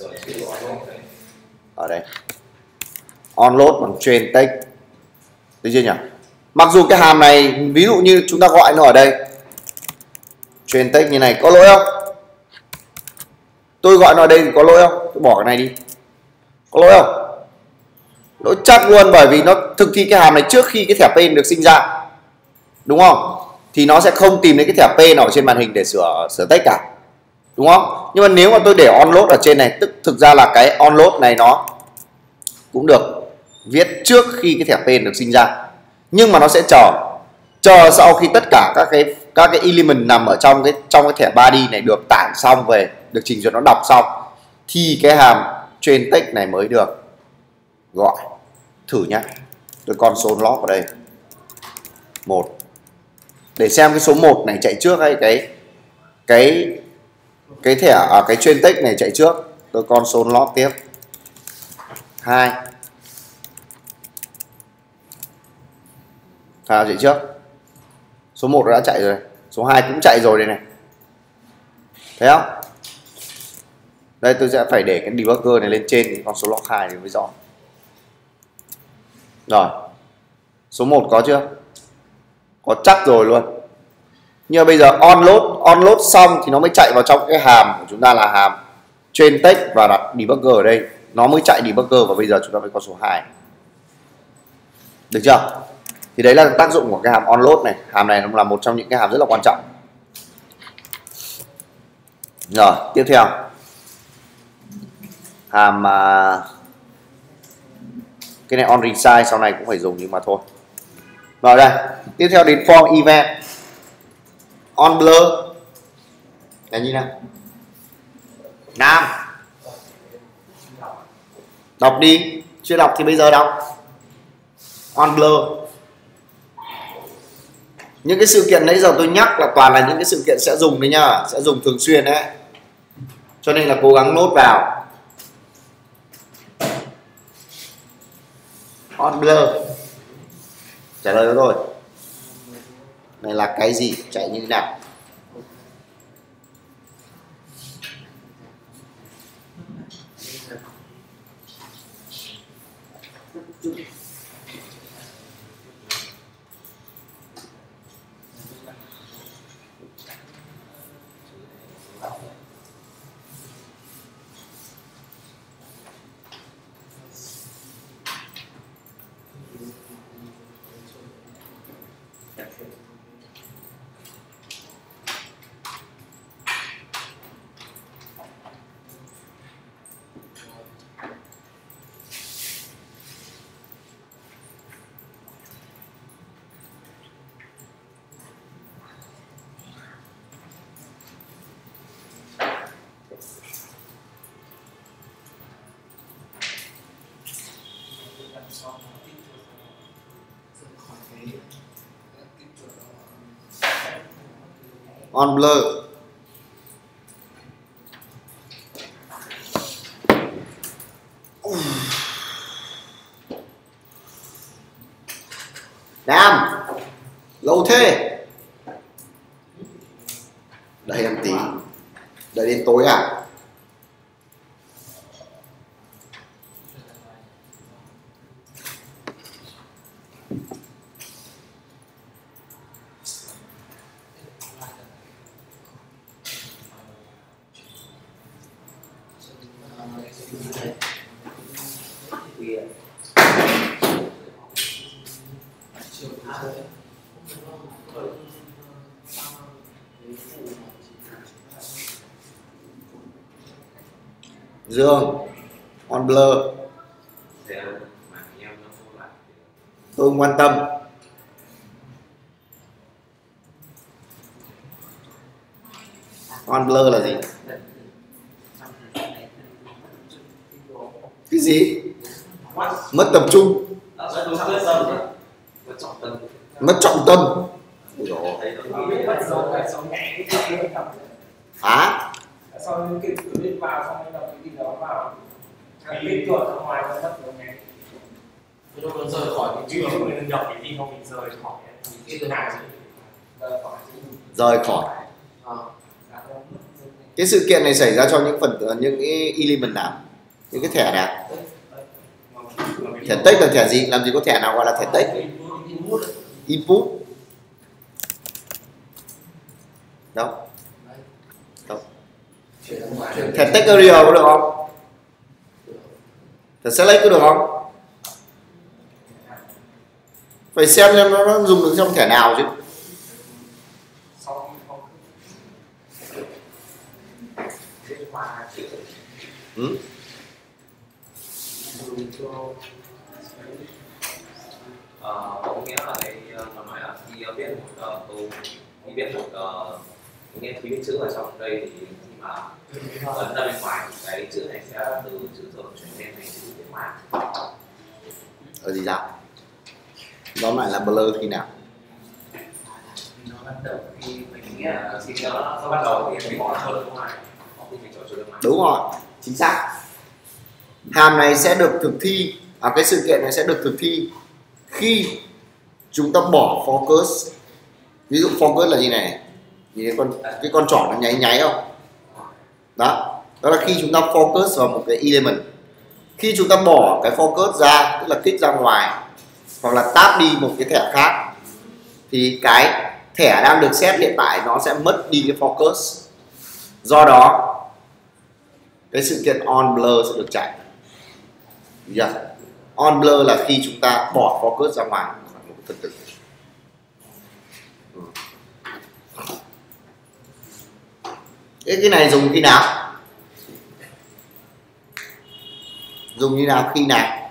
Ở đây onload bằng train text. Thấy chưa nhỉ? Mặc dù cái hàm này ví dụ như chúng ta gọi nó ở đây train text như này, có lỗi không? Tôi gọi nó ở đây thì có lỗi không? Tôi bỏ cái này đi, có lỗi không? Lỗi chắc luôn, bởi vì nó thực thi cái hàm này trước khi cái thẻ P được sinh ra, đúng không? Thì nó sẽ không tìm đến cái thẻ P nào trên màn hình để sửa sửa text cả, đúng không? Nhưng mà nếu mà tôi để onload ở trên này, tức thực ra là cái onload này nó cũng được viết trước khi cái thẻ P được sinh ra, nhưng mà nó sẽ chờ chờ sau khi tất cả các cái các cái element nằm ở trong cái trong cái thẻ body này được tải xong về, được trình duyệt nó đọc xong, thì cái hàm train text này mới được gọi. Thử nhá, tôi console log ở đây một để xem cái số một này chạy trước hay cái cái cái thẻ à, cái train text này chạy trước. Tôi console log tiếp hai, thằng chạy trước. Số một đã chạy rồi, số hai cũng chạy rồi đây này, thấy không? Đây tôi sẽ phải để cái debugger này lên trên con số log hai này mới rõ. Rồi, số một có chưa? Có chắc rồi luôn. Nhưng mà bây giờ onload onload xong thì nó mới chạy vào trong cái hàm của chúng ta là hàm train text và đặt debugger ở đây, nó mới chạy debugger, và bây giờ chúng ta phải có số hai. Được chưa? Thì đấy là tác dụng của cái hàm onload này. Hàm này nó là một trong những cái hàm rất là quan trọng. Rồi, tiếp theo hàm uh, cái này on resize sau này cũng phải dùng nhưng mà thôi. Rồi đây, tiếp theo đến form event on blur là như nào? Nam đọc đi, chưa đọc thì bây giờ đọc. On blur, những cái sự kiện nãy giờ tôi nhắc là toàn là những cái sự kiện sẽ dùng đấy nhá, sẽ dùng thường xuyên đấy, cho nên là cố gắng nốt vào. On blur trả lời đó rồi. Này là cái gì, chạy như thế nào? On blur Nam, lâu thế. Đợi em tí. Đợi đến tối à? Dương, on blur. Tôi không quan tâm. On blur là gì? Cái gì? Mất tập trung. Mất trọng tâm. Hả? Sau những cái cửa lên vào xong rồi đọc cái gì đó vào cái kích chuột ra ngoài nó mất rồi ngay. Cái lúc nó rời khỏi cái chữ mình đọc cái gì không mình rời khỏi cái từ nào rời khỏi rời khỏi. Cái sự kiện này xảy ra cho những phần tử, những cái element nào, những cái thẻ nào? Thẻ text là thẻ gì? Làm gì có thẻ nào gọi là thẻ text? Input. Đâu? Đâu? Thẻ text area có được không? Thẻ select có được không? Phải xem xem nó, nó dùng được trong thẻ nào chứ. Ừ? Ờ, có nghĩa là đây nó nói là khi viết một uh, câu, khi viết một uh, nghe khi viết chữ ở trong đây thì khi mà ấn ra bên ngoài thì cái chữ này sẽ từ chữ thường chuyển lên thành chữ viết ngoài. Ở gì nào? Đó lại là blur khi nào? Nó bắt đầu khi mình nghe khi nó bắt đầu thì mình bỏ chữ bên ngoài, khi mình chọn chữ bên ngoài. Đúng rồi, chính xác. Hàm này sẽ được thực thi, à, cái sự kiện này sẽ được thực thi khi chúng ta bỏ focus. Ví dụ focus là gì này, nhìn cái con cái con trỏ nó nháy nháy không? Đó, đó là khi chúng ta focus vào một cái element. Khi chúng ta bỏ cái focus ra, tức là kích ra ngoài hoặc là tab đi một cái thẻ khác, thì cái thẻ đang được set hiện tại nó sẽ mất đi cái focus. Do đó cái sự kiện on blur sẽ được chạy. Yeah. On blur là khi chúng ta bỏ focus ra ngoài khỏi một phần tử. Thế cái này dùng khi nào? Dùng như nào, khi nào?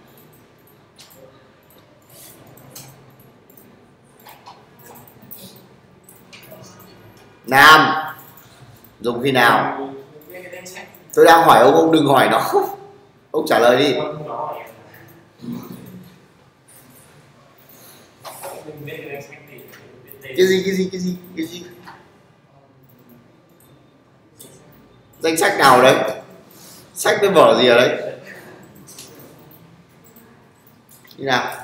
Nam, dùng khi nào? Tôi đang hỏi ông, ông đừng hỏi nó. Ông trả lời đi. Cái gì, cái gì, cái gì, cái gì? Danh sách nào đấy? Sách với vở gì ở đấy? Như nào?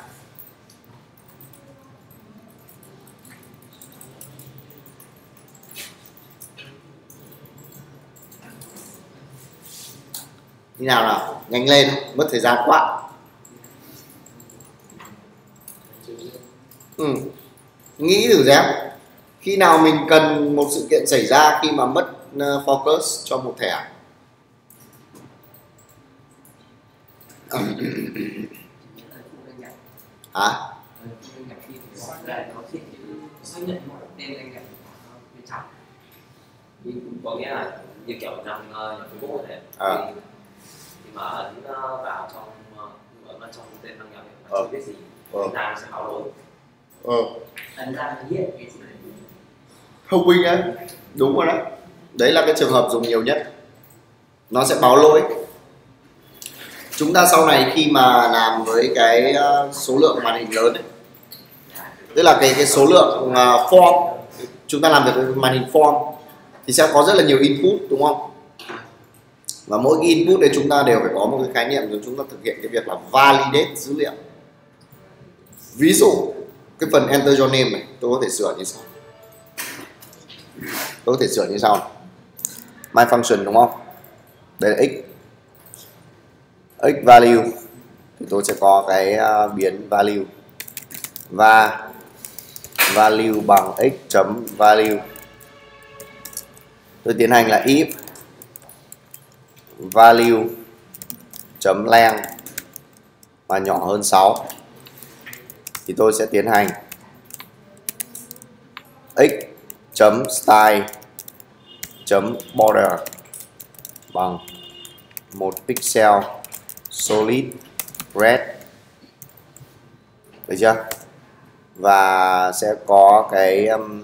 Như nào nào? Nhanh lên, mất thời gian quá. Ừ. Nghĩ thử xem, khi nào mình cần một sự kiện xảy ra khi mà mất focus cho một thẻ? Hả? Có nghĩa là như kiểu trong nhập Facebook này, à. thì, thì mà ấn vào trong ấn vào trong tên đăng nhập mà ờ. chưa biết gì, ờ. chúng ta sẽ báo lỗi. Ờ. Ấn ra nó viết cái gì? Không win đấy, đúng rồi đấy. Đấy là cái trường hợp dùng nhiều nhất. Nó sẽ báo lỗi. Chúng ta sau này khi mà làm với cái số lượng màn hình lớn ấy, tức là cái cái số lượng form, chúng ta làm việc với màn hình form thì sẽ có rất là nhiều input, đúng không? Và mỗi cái input này chúng ta đều phải có một cái khái niệm rồi chúng ta thực hiện cái việc là validate dữ liệu. Ví dụ cái phần enter your name này tôi có thể sửa như sau. Tôi có thể sửa như sau. My function đúng không? Đây là x. X value thì tôi sẽ có cái uh, biến value và value bằng x chấm value. Tôi tiến hành là if value chấm length và nhỏ hơn sáu thì tôi sẽ tiến hành x chấm style chấm border bằng một pixel solid red, được chưa? Và sẽ có cái um...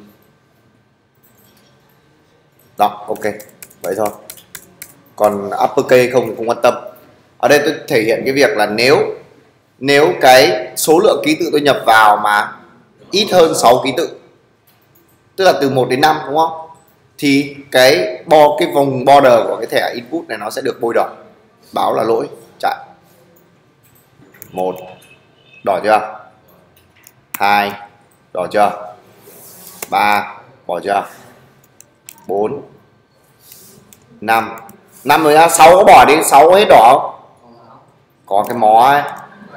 đó, ok vậy thôi. Còn uppercase không thì không quan tâm. Ở đây tôi thể hiện cái việc là nếu nếu cái số lượng ký tự tôi nhập vào mà ít hơn sáu ký tự, tức là từ một đến năm đúng không, thì cái bo cái vùng border của cái thẻ input này nó sẽ được bôi đỏ, báo là lỗi chạy. Một, đỏ chưa? Hai, đỏ chưa? Ba, bỏ chưa? Bốn, năm, năm rồi á. Sáu có bỏ đi, sáu hết đỏ không? Có cái mó ấy.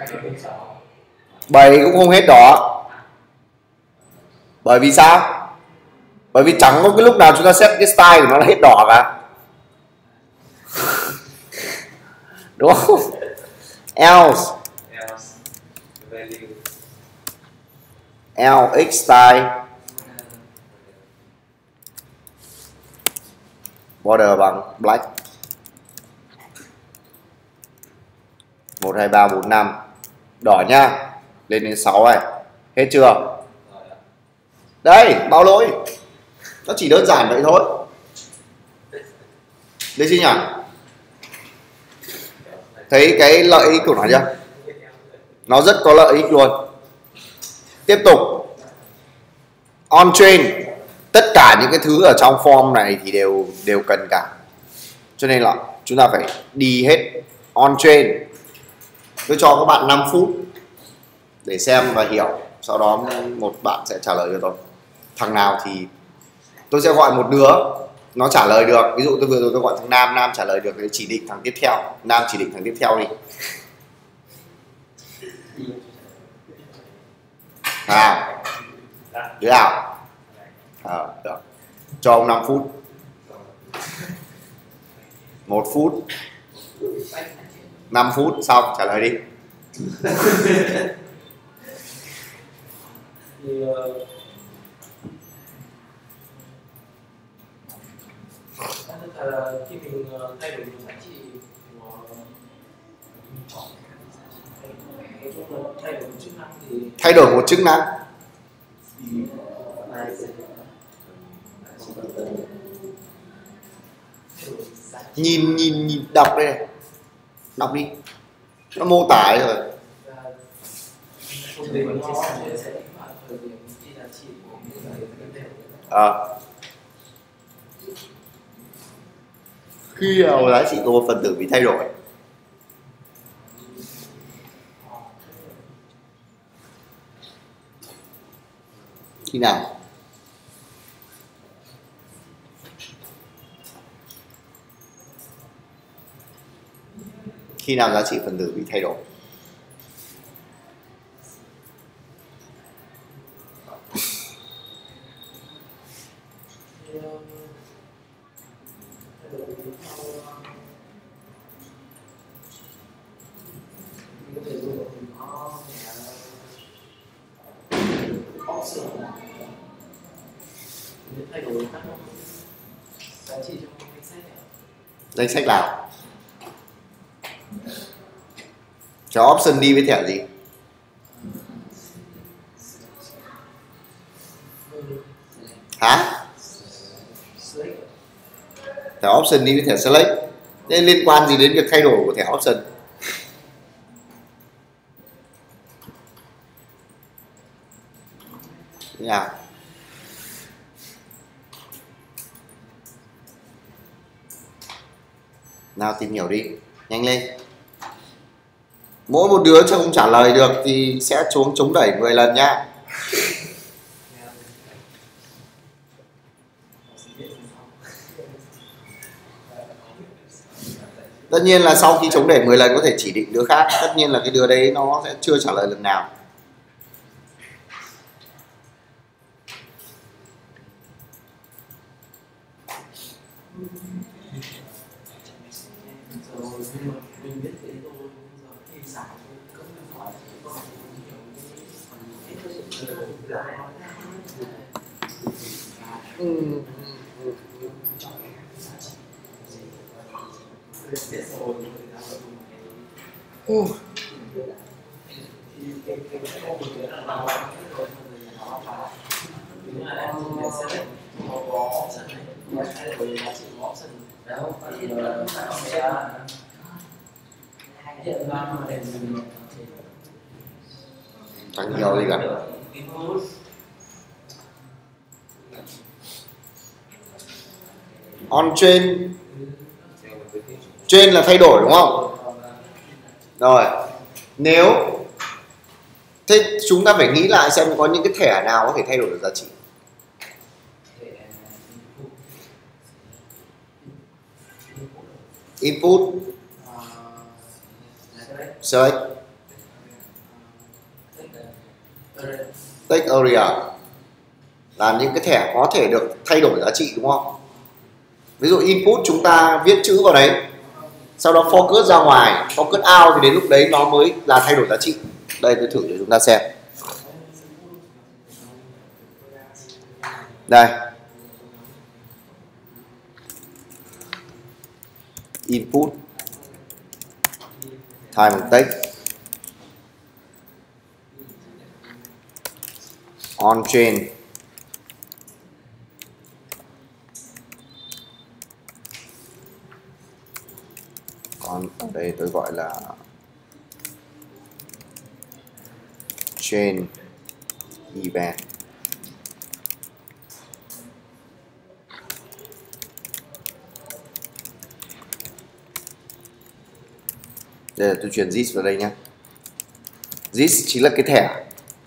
Bảy cũng không hết đỏ. Bởi vì sao? Bởi vì chẳng có cái lúc nào chúng ta set cái style của nó là hết đỏ cả. Đúng không? Else Else x style border bằng black. Một, hai, ba, bốn, năm. Đỏ nhá. Lên đến sáu này. Hết chưa? Đây, báo lỗi. Nó chỉ đơn giản vậy thôi. Đấy chứ nhỉ? Thấy cái lợi ích của nó chưa? Nó rất có lợi ích luôn. Tiếp tục. On chain. Tất cả những cái thứ ở trong form này thì đều đều cần cả. Cho nên là chúng ta phải đi hết on chain. Tôi cho các bạn năm phút để xem và hiểu. Sau đó một bạn sẽ trả lời cho tôi. Thằng nào thì tôi sẽ gọi một đứa nó trả lời được. Ví dụ tôi vừa rồi tôi gọi thằng Nam, Nam trả lời được thì chỉ định thằng tiếp theo. Nam chỉ định thằng tiếp theo đi. À, đứa nào? À, được. Cho ông năm phút. Một phút. Năm phút xong trả lời đi. Thì khi mình thay đổi một giá trị của thay đổi một chức năng thì thay đổi một chức năng nhìn nhìn nhìn đọc đây này. Đọc đi, nó mô tả rồi. À. Khi nào giá trị của một phần tử bị thay đổi? Khi nào? Khi nào giá trị phần tử bị thay đổi? Danh sách nào? Cho option đi với thẻ gì? Hả? Thẻ option đi với thẻ select. Nên liên quan gì đến việc thay đổi của thẻ option? Thế nào? Nào tìm hiểu đi, nhanh lên. Mỗi một đứa không trả lời được thì sẽ xuống chống đẩy mười lần nhá. Tất nhiên là sau khi chống đẩy mười lần có thể chỉ định đứa khác. Tất nhiên là cái đứa đấy nó sẽ chưa trả lời lần nào. Ừ. Ừ. Chẳng nhiều gì cả. On train, train là thay đổi đúng không? Rồi, nếu thế chúng ta phải nghĩ lại xem có những cái thẻ nào có thể thay đổi được giá trị. Input, select, take area là những cái thẻ có thể được thay đổi giá trị đúng không? Ví dụ input chúng ta viết chữ vào đấy, sau đó focus ra ngoài, focus out thì đến lúc đấy nó mới là thay đổi giá trị. Đây tôi thử để chúng ta xem. Đây. Input time and text on chain còn ở đây tôi gọi là chain event. Đây là tôi truyền this vào đây nhé. This chính là cái thẻ.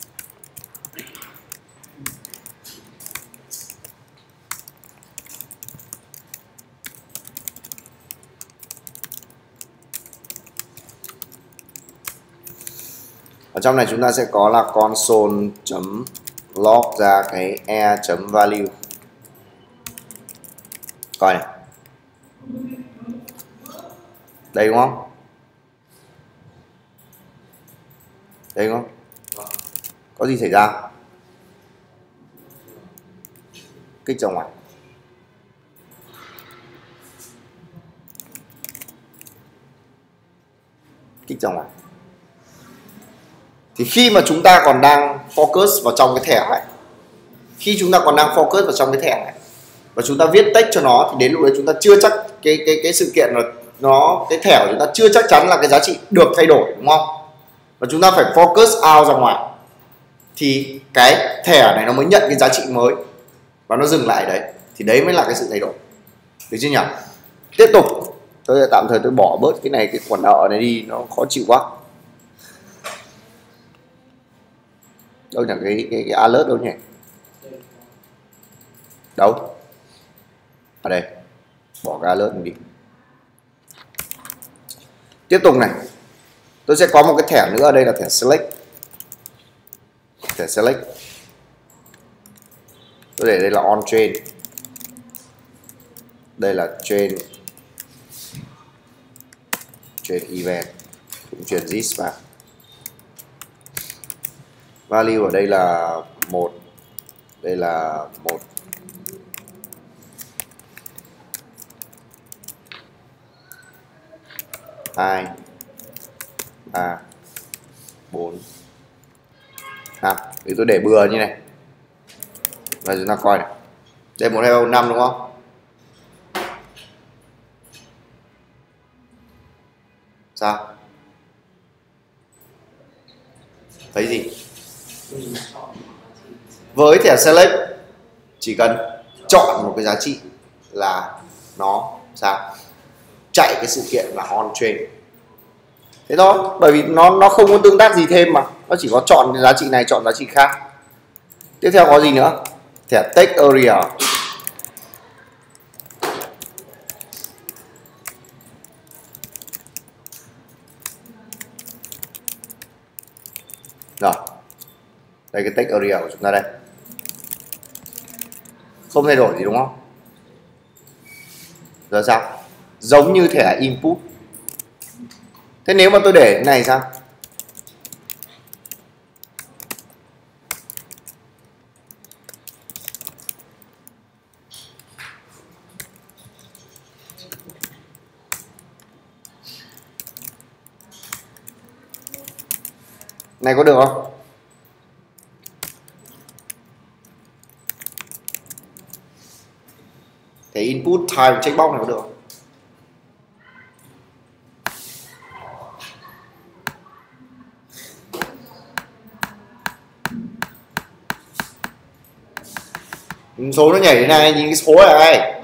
Ở trong này chúng ta sẽ có là console.log ra cái e.value. Coi này. Đây đúng không? Đây đúng không? Có gì xảy ra? Kích ra ngoài. Kích ra ngoài. Thì khi mà chúng ta còn đang focus vào trong cái thẻ này, khi chúng ta còn đang focus vào trong cái thẻ này và chúng ta viết text cho nó thì đến lúc đấy chúng ta chưa chắc cái cái cái sự kiện là nó cái thẻ của chúng ta chưa chắc chắn là cái giá trị được thay đổi đúng không? Và chúng ta phải focus out ra ngoài thì cái thẻ này nó mới nhận cái giá trị mới và nó dừng lại đấy, thì đấy mới là cái sự thay đổi, được chưa nhỉ? Tiếp tục tôi tạm thời tôi bỏ bớt cái này, cái quần nợ này đi, nó khó chịu quá. Đâu là cái, cái, cái alert đâu nhỉ? Đâu? Ở đây. Bỏ cái alert này đi. Tiếp tục này. Tôi sẽ có một cái thẻ nữa ở đây là thẻ select. Thẻ select. Tôi để đây là on chain. Đây là chain. Chain event. Cũng truyền this vào. Value ở đây là một, đây là một, hai, ba, bốn, năm. Thì tôi để bừa như này. Và chúng ta coi này. Đây một, hai, ba, năm đúng không? Sao? Thấy gì? Với thẻ select chỉ cần chọn một cái giá trị là nó sao chạy cái sự kiện là on chain. Thế thôi, bởi vì nó nó không có tương tác gì thêm mà, nó chỉ có chọn giá trị này chọn giá trị khác. Tiếp theo có gì nữa? Thẻ take area. Rồi, đây cái take area của chúng ta đây, không thay đổi gì đúng không? Giờ sao? Giống như thẻ input. Thế nếu mà tôi để cái này sao? Này có được không? Cái input time checkbox này có được không? Số nó nhảy thế này, nhìn cái số này.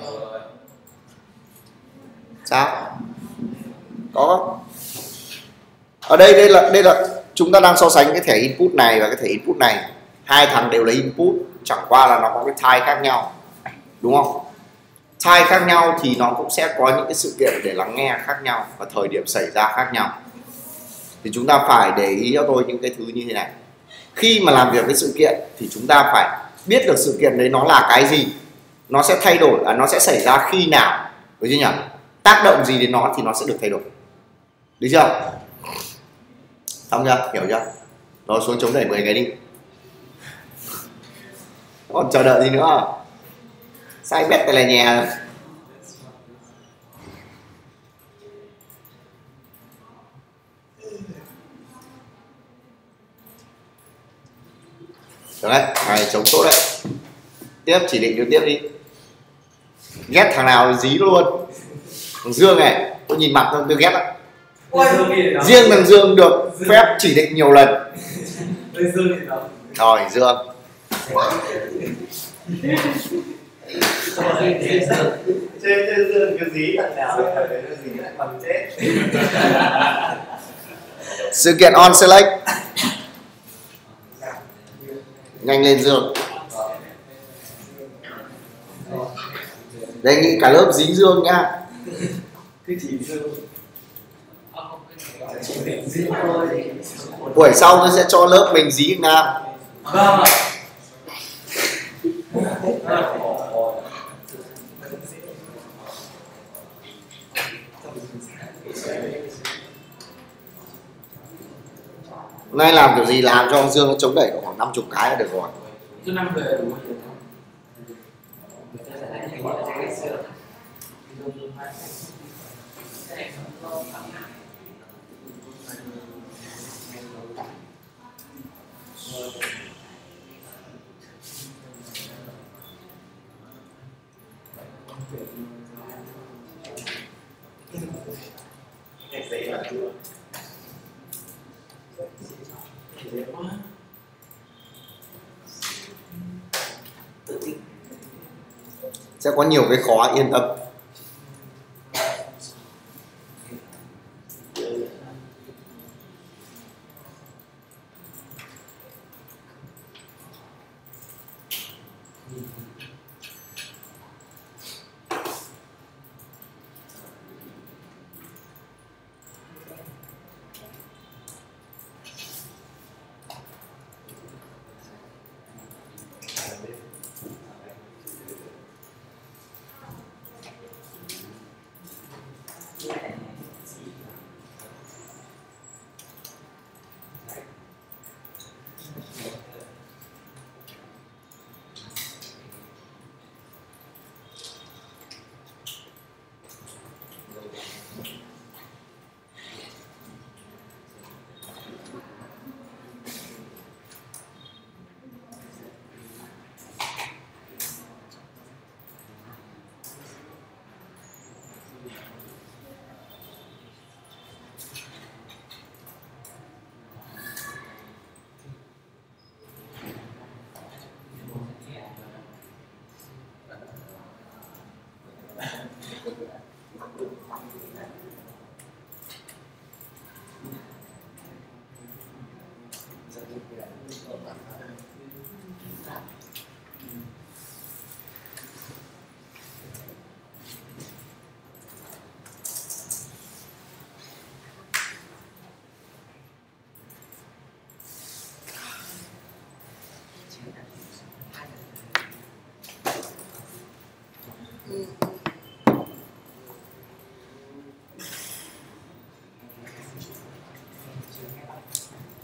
Sao? Có không? Ở đây đây là đây là chúng ta đang so sánh cái thẻ input này và cái thẻ input này. Hai thằng đều là input, chẳng qua là nó có cái type khác nhau. Đúng không? Type khác nhau thì nó cũng sẽ có những cái sự kiện để lắng nghe khác nhau và thời điểm xảy ra khác nhau. Thì chúng ta phải để ý cho tôi những cái thứ như thế này. Khi mà làm việc với sự kiện thì chúng ta phải biết được sự kiện đấy nó là cái gì, nó sẽ thay đổi, à, nó sẽ xảy ra khi nào, đúng chưa nhỉ? Tác động gì đến nó thì nó sẽ được thay đổi. Được chưa? Xong chưa? Hiểu chưa? Rồi xuống chống đẩy mười cái đi. Còn chờ đợi gì nữa? Sai bét cái này nhè. Được đấy, này chống tốt đấy. Tiếp chỉ định đưa tiếp đi. Ghét thằng nào dí luôn. Thằng Dương này, tôi nhìn mặt tôi, tôi ghét lắm. Riêng thằng Dương được phép chỉ định nhiều lần. Rồi Dương. Trên Dương cái dí thằng nào cái dí bằng chết. Sự kiện on select. Nhanh lên Dương. Đề nghị cả lớp dính Dương nhá. Buổi sau tôi sẽ cho lớp mình dí Nam. Vâng ạ. Hôm nay làm kiểu gì làm cho ông Dương nó chống đẩy khoảng năm mươi cái là được rồi. Cứ năm về đúng không? Sẽ có nhiều cái khó, yên tâm.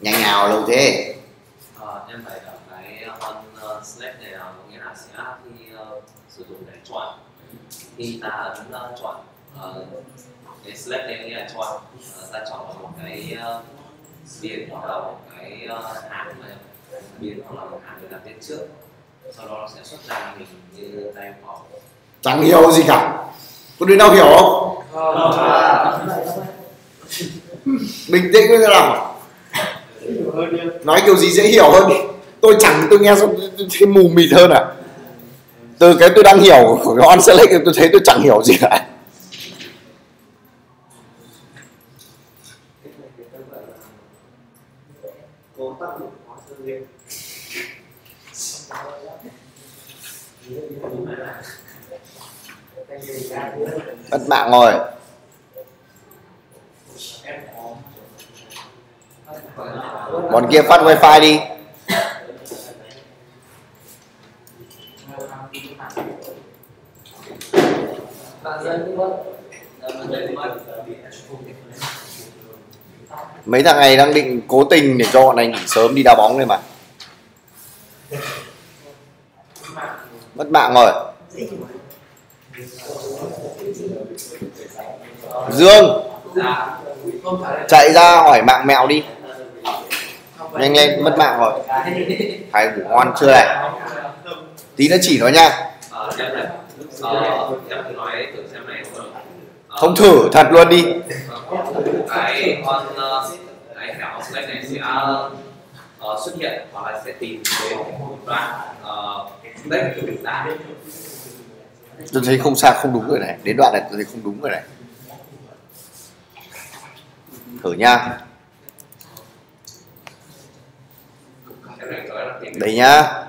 Nhanh nào lâu thế. Ờ, em phải ở cái on uh, select này nào, có nghĩa là sẽ khi uh, sử dụng để chọn, khi ta ấn uh, chọn uh, cái select này nghĩa là chọn, uh, ta chọn vào một cái uh, biển hoặc là một cái uh, hạng này, biến hoặc là một hạng để đặt tên trước, sau đó nó sẽ xuất ra mình như tay họ. Chẳng hiểu gì cả, có đứa nào hiểu không? Bình tĩnh bây giờ nào, nói kiểu gì dễ hiểu hơn đi. Tôi chẳng, tôi nghe xong tôi thấy mù mịt hơn à. Từ cái tôi đang hiểu của cái on select tôi thấy tôi chẳng hiểu gì cả. Mất mạng rồi. Bọn kia phát wifi đi. Mấy thằng này đang định cố tình để cho bọn này nghỉ sớm đi đá bóng đây mà. Mất mạng rồi. Dương, chạy ra hỏi mạng mẹo đi. Nhanh lên, mất mạng rồi. Hay ngủ ngon chưa này? Tí nữa chỉ nó nha. Không thử, thật luôn đi. Cái on cái thẻ on select này sẽ uh, xuất hiện hoặc là sẽ tìm đến một đoạn select của chúng ta. Tôi thấy không sao, không đúng rồi này. Đến đoạn này tôi thấy không đúng rồi này. Thử nha. Đây nhá.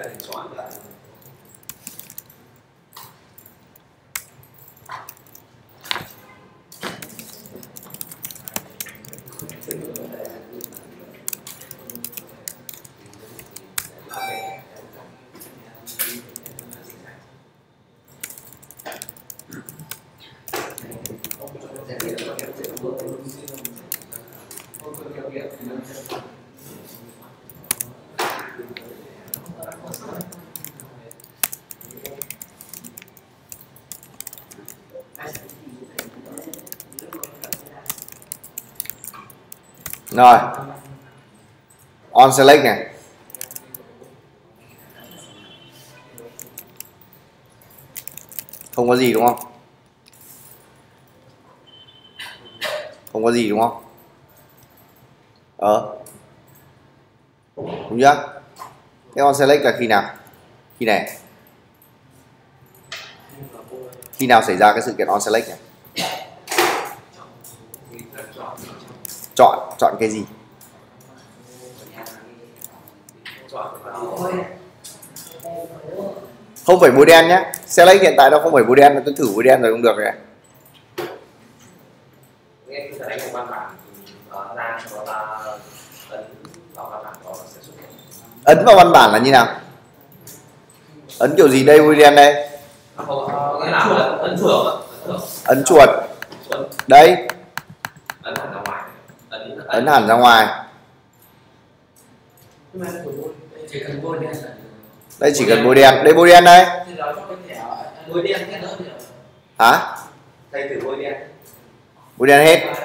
Rồi, on select này. Không có gì đúng không? Không có gì đúng không? Ờ đúng chưa? Cái on select là khi nào? Khi này. Khi nào xảy ra cái sự kiện on select này? Chọn, chọn cái gì? Không phải bôi đen nhé. Select hiện tại nó không phải bôi đen, tôi thử bôi đen rồi không được này. Ấn vào văn bản là như nào? Ấn kiểu gì đây bôi đen đây? Ấn chuột. Ấn chuột. Đây. Ấn hẳn ra ngoài. Ấn hẳn ra ngoài. Đây chỉ cần bôi đen. Đây bôi đen đây. Hả? Thay từ bôi đen. Bôi đen hết.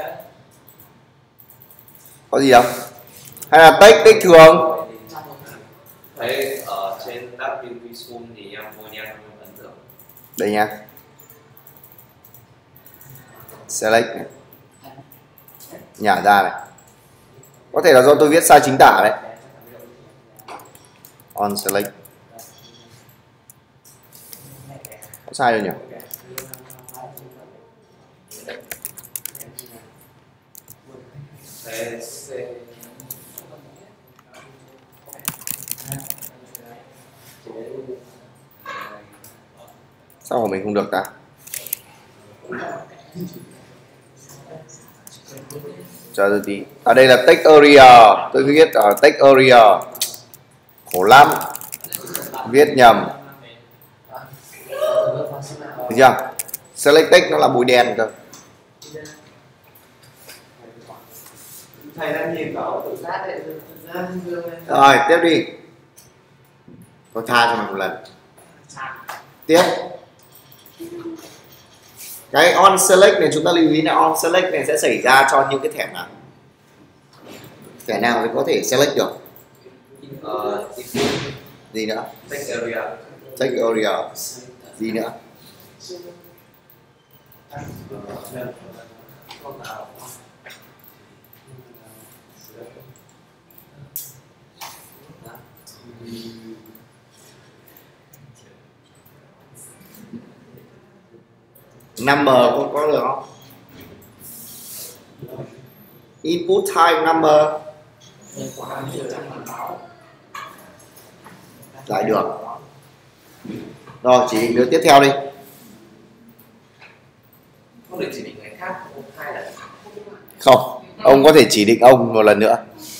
Có gì không? Hay là tích tích thường? Thấy ở trên W P Zoom thì em bôi đen không ấn tượng. Đây nha. Select này. Nhả ra này. Có thể là do tôi viết sai chính tả đấy. On select. Có sai đâu nhỉ? Sao của mình không được ta? Chờ tôi tí. Ở đây là text area. Tôi viết ở text area. Khổ lắm. Viết nhầm. Được chưa? Select text nó là bôi đen cơ. thầy đang nhìn cậu tự sát đấy, tự sát dương lên. Rồi tiếp đi. Tôi tha cho mày một lần. Tiếp. Cái on select này chúng ta lưu ý là on select này sẽ xảy ra cho những cái thẻ nào? Thẻ nào thì có thể select được? Ờ, Gì nữa? take area. Take area. Gì nữa? Number có, có được không? Input type number lại được. Rồi chỉ định đứa tiếp theo đi. Không được chỉ định người khác một hai lần. Không, ông có thể chỉ định ông một lần nữa.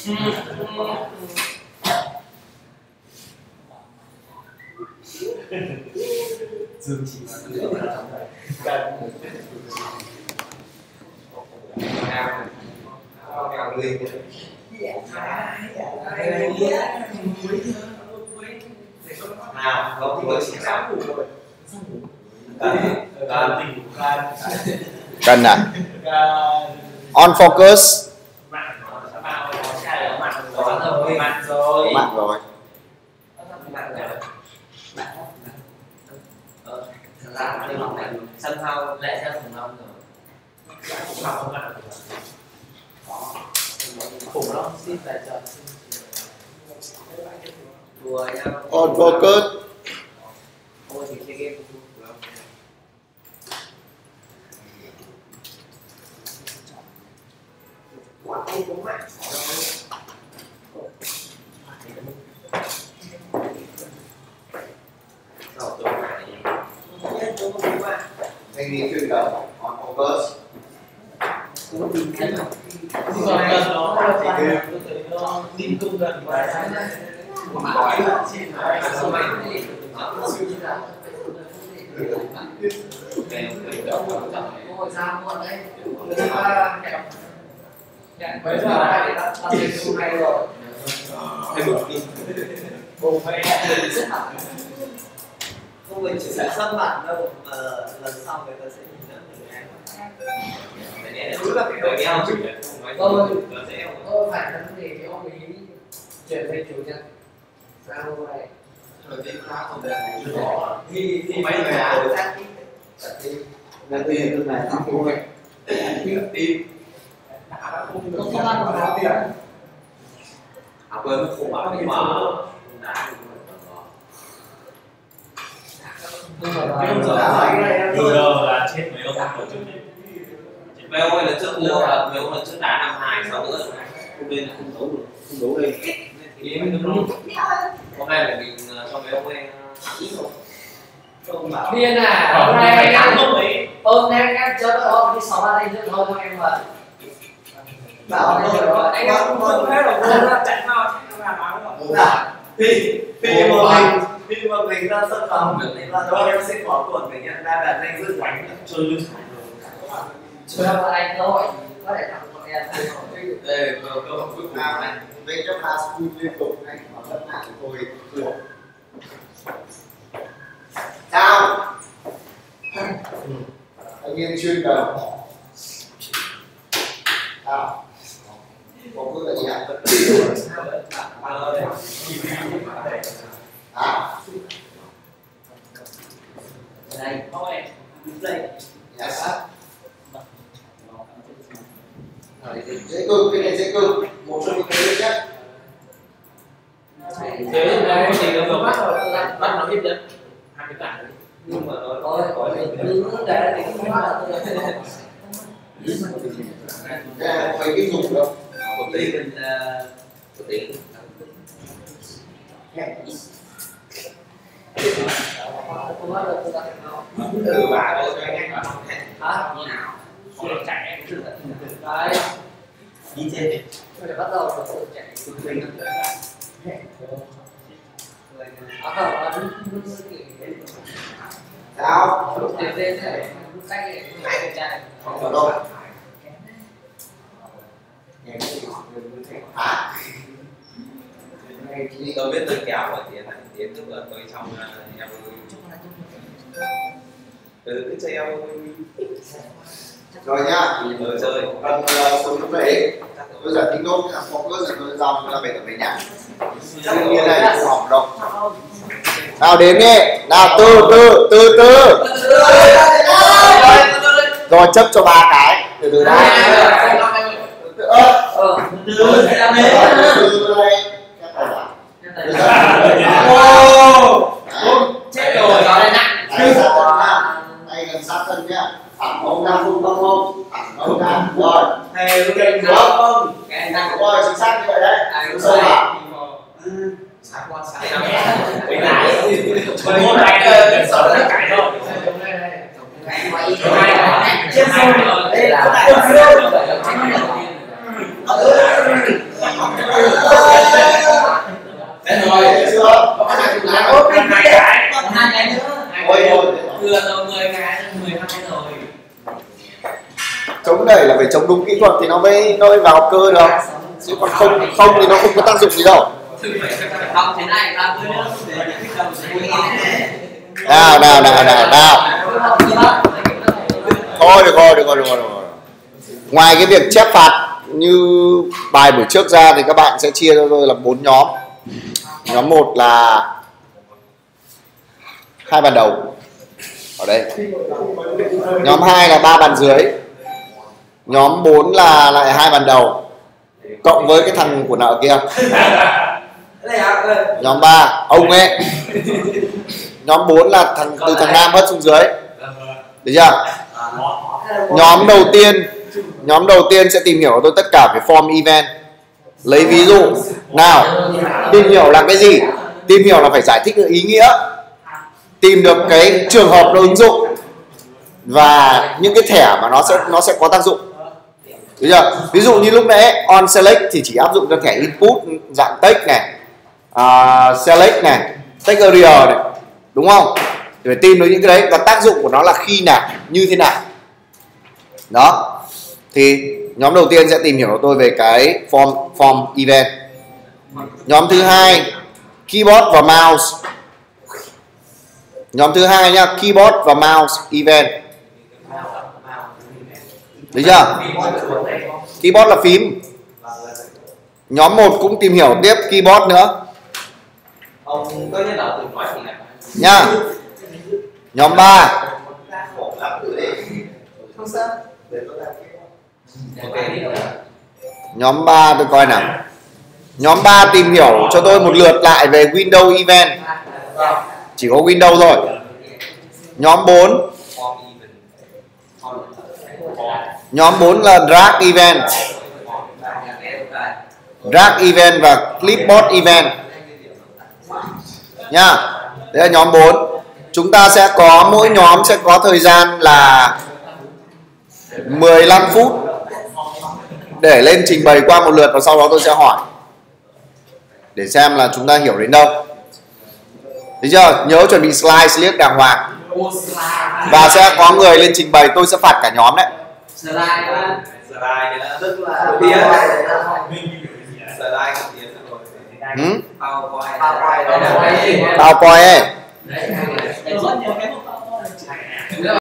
Dương chỉ nào không thì chỉ sáu Cần à? On focus. mạng rồi mạng rồi Mạng rồi. somehow lại ra khủng long rồi. Khủng long xin tài trợ. Đùa nhau. On focus. Ôi thì chơi game của long. Quá không có mạng. Rồi tôi mạng này. Tôi không có mạng. Thanh niên chuyên đầu. On focus. còn gần nó nó tim cung gần và bây giờ lại đã hay rồi. Thay đổi đi. bố mẹ Không mình chỉ sẽ xâm mặt đâu mà lần sau người ta sẽ nhìn nhận được em. Cái này là đúng là phải đổi nhau chứ. Tôi tôi phải vấn đề cái ông ấy chuyển về chủ nhật sao vậy? Rồi đến khóa không được thì thì mấy người đổi sát đi. Là tiền từ này xong rồi. Tim. Không có ăn vào tiền. À quên nó khủng bảo nhưng mà đã từ giờ là chết mấy ông tổ chức mấy ông ơi là trước nữa là mấy ông là trước đá năm hai sáu nữa không nên không đấu được không đấu đây thì mình đúng hôm nay là mình cho mấy ông ấy ít rồi không bảo Điên à, hôm nay anh ăn không ấy hôm nay anh ăn cho nó đi sáu ba đây chứ thôi thôi em mà bảo anh rồi anh không không hết rồi luôn á chạy vào chạy vào làm rồi thì thì mà mình khi mà mình ra sân phòng là thôi em sẽ bỏ cuộc mình nhận ra là anh rất quánh chơi lưng chưa mà anh cơ hội có thể thắng bọn em đây cơ hội cuối cùng này Đây cho pass full liên tục anh mà tất cả tôi được. Sao? Anh em chuyên đầu. Sao? Có cứ là gì ạ? À? đây thôi đây Yes. Dễ cực, cái này dễ cực. Một trong những cái dễ nhất. thế đây thì nó bắt bắt nó ít nhất hai cái tảng nhưng mà nó thôi có cứ để thì không bắt được Đây là mấy cái dùng đâu. một tí bên một tí không bắt được ta không từ bà thôi cho anh anh bảo hả như nào chưa chạy đấy đi trên phải bắt đầu từ từ chạy từ từ bắt đầu là đúng đúng cái Sao? lúc tiền lên này lúc cách này chạy chạy Không có đâu. Nghe cái gì? Hả? Tôi biết tôi kèo và tiến là tiến tức là tôi trong em ừ, cứ chơi em Rồi nhá. ở chơi Cần xuống lúc đấy. Tôi giải thích nốt là không có rồi tôi dòng là về về nhà. Như này không học đâu. Nào đến đi. Nào từ từ từ từ. Rồi chấp cho ba cái. Từ từ đây. Ờ, từ từ làm đấy. Từ đây. Chết rồi, nó đây nặng. Đây gần sát thân nhá. Thẳng ông ra không không không. Thẳng ông ra. Rồi. Thầy cứ kênh đó không? Cái năng Rồi chính xác như vậy đấy. ai cũng Sâu sai. vào. Sát qua sát. Cái này. Còn một cái nữa, sợ nó cãi đâu. Chết rồi. Đây là cái đâu. Thế rồi, chưa? Có hai cái. Có hai cái. Còn hai cái nữa. Ôi ôi. Thừa rồi mười cái, mười hai rồi. Chống đẩy là phải chống đúng kỹ thuật thì nó mới nó mới vào cơ được. Chứ còn không không thì nó không có tác dụng gì đâu. Học thế này ra mới nữa để cái đầu Nào nào nào nào nào. Thôi được rồi, được rồi, được rồi, được rồi. Ngoài cái việc chép phạt như bài buổi trước ra thì các bạn sẽ chia cho tôi là bốn nhóm. Nhóm một là hai bàn đầu ở đây. Nhóm hai là ba bàn dưới. Nhóm bốn là lại hai bàn đầu cộng với cái thằng của nợ kia. Nhóm ba ông ấy. Nhóm bốn là thằng từ thằng nam hất xuống dưới. Được chưa? Nhóm đầu tiên Nhóm đầu tiên sẽ tìm hiểu cho tôi tất cả về form event. Lấy ví dụ nào. Tìm hiểu là cái gì? Tìm hiểu là phải giải thích được ý nghĩa, tìm được cái trường hợp nó ứng dụng và những cái thẻ mà nó sẽ nó sẽ có tác dụng. Được chưa? Ví dụ như lúc nãy on select thì chỉ áp dụng cho thẻ input dạng text này, uh, select này, text area này, đúng không? Để tìm được những cái đấy và tác dụng của nó là khi nào, như thế nào. Đó. Thì nhóm đầu tiên sẽ tìm hiểu của tôi về cái form form event. Nhóm thứ hai keyboard và mouse. Nhóm thứ hai nhá, keyboard và mouse event. Được chưa? Keyboard là phím. Nhóm một cũng tìm hiểu tiếp keyboard nữa. ông có nhớ đầu từng nói gì này Nha. Nhóm ba. Nhóm ba tôi coi nào. Nhóm ba tìm hiểu cho tôi một lượt lại về Windows event. Chỉ có Windows thôi. Nhóm bốn. Nhóm bốn là drag event. Drag event và clipboard event. Nha. Đấy là nhóm bốn. Chúng ta sẽ có mỗi nhóm sẽ có thời gian là mười lăm phút để lên trình bày qua một lượt và sau đó tôi sẽ hỏi để xem là chúng ta hiểu đến đâu. Được chưa? Nhớ chuẩn bị slide liếc đàng hoàng. Và sẽ có người lên trình bày, tôi sẽ phạt cả nhóm đấy. slide nữa tức là tiến slide của tiến rồi Ừ? PowerPoint PowerPoint ấy. Đấy, rất nhiều cái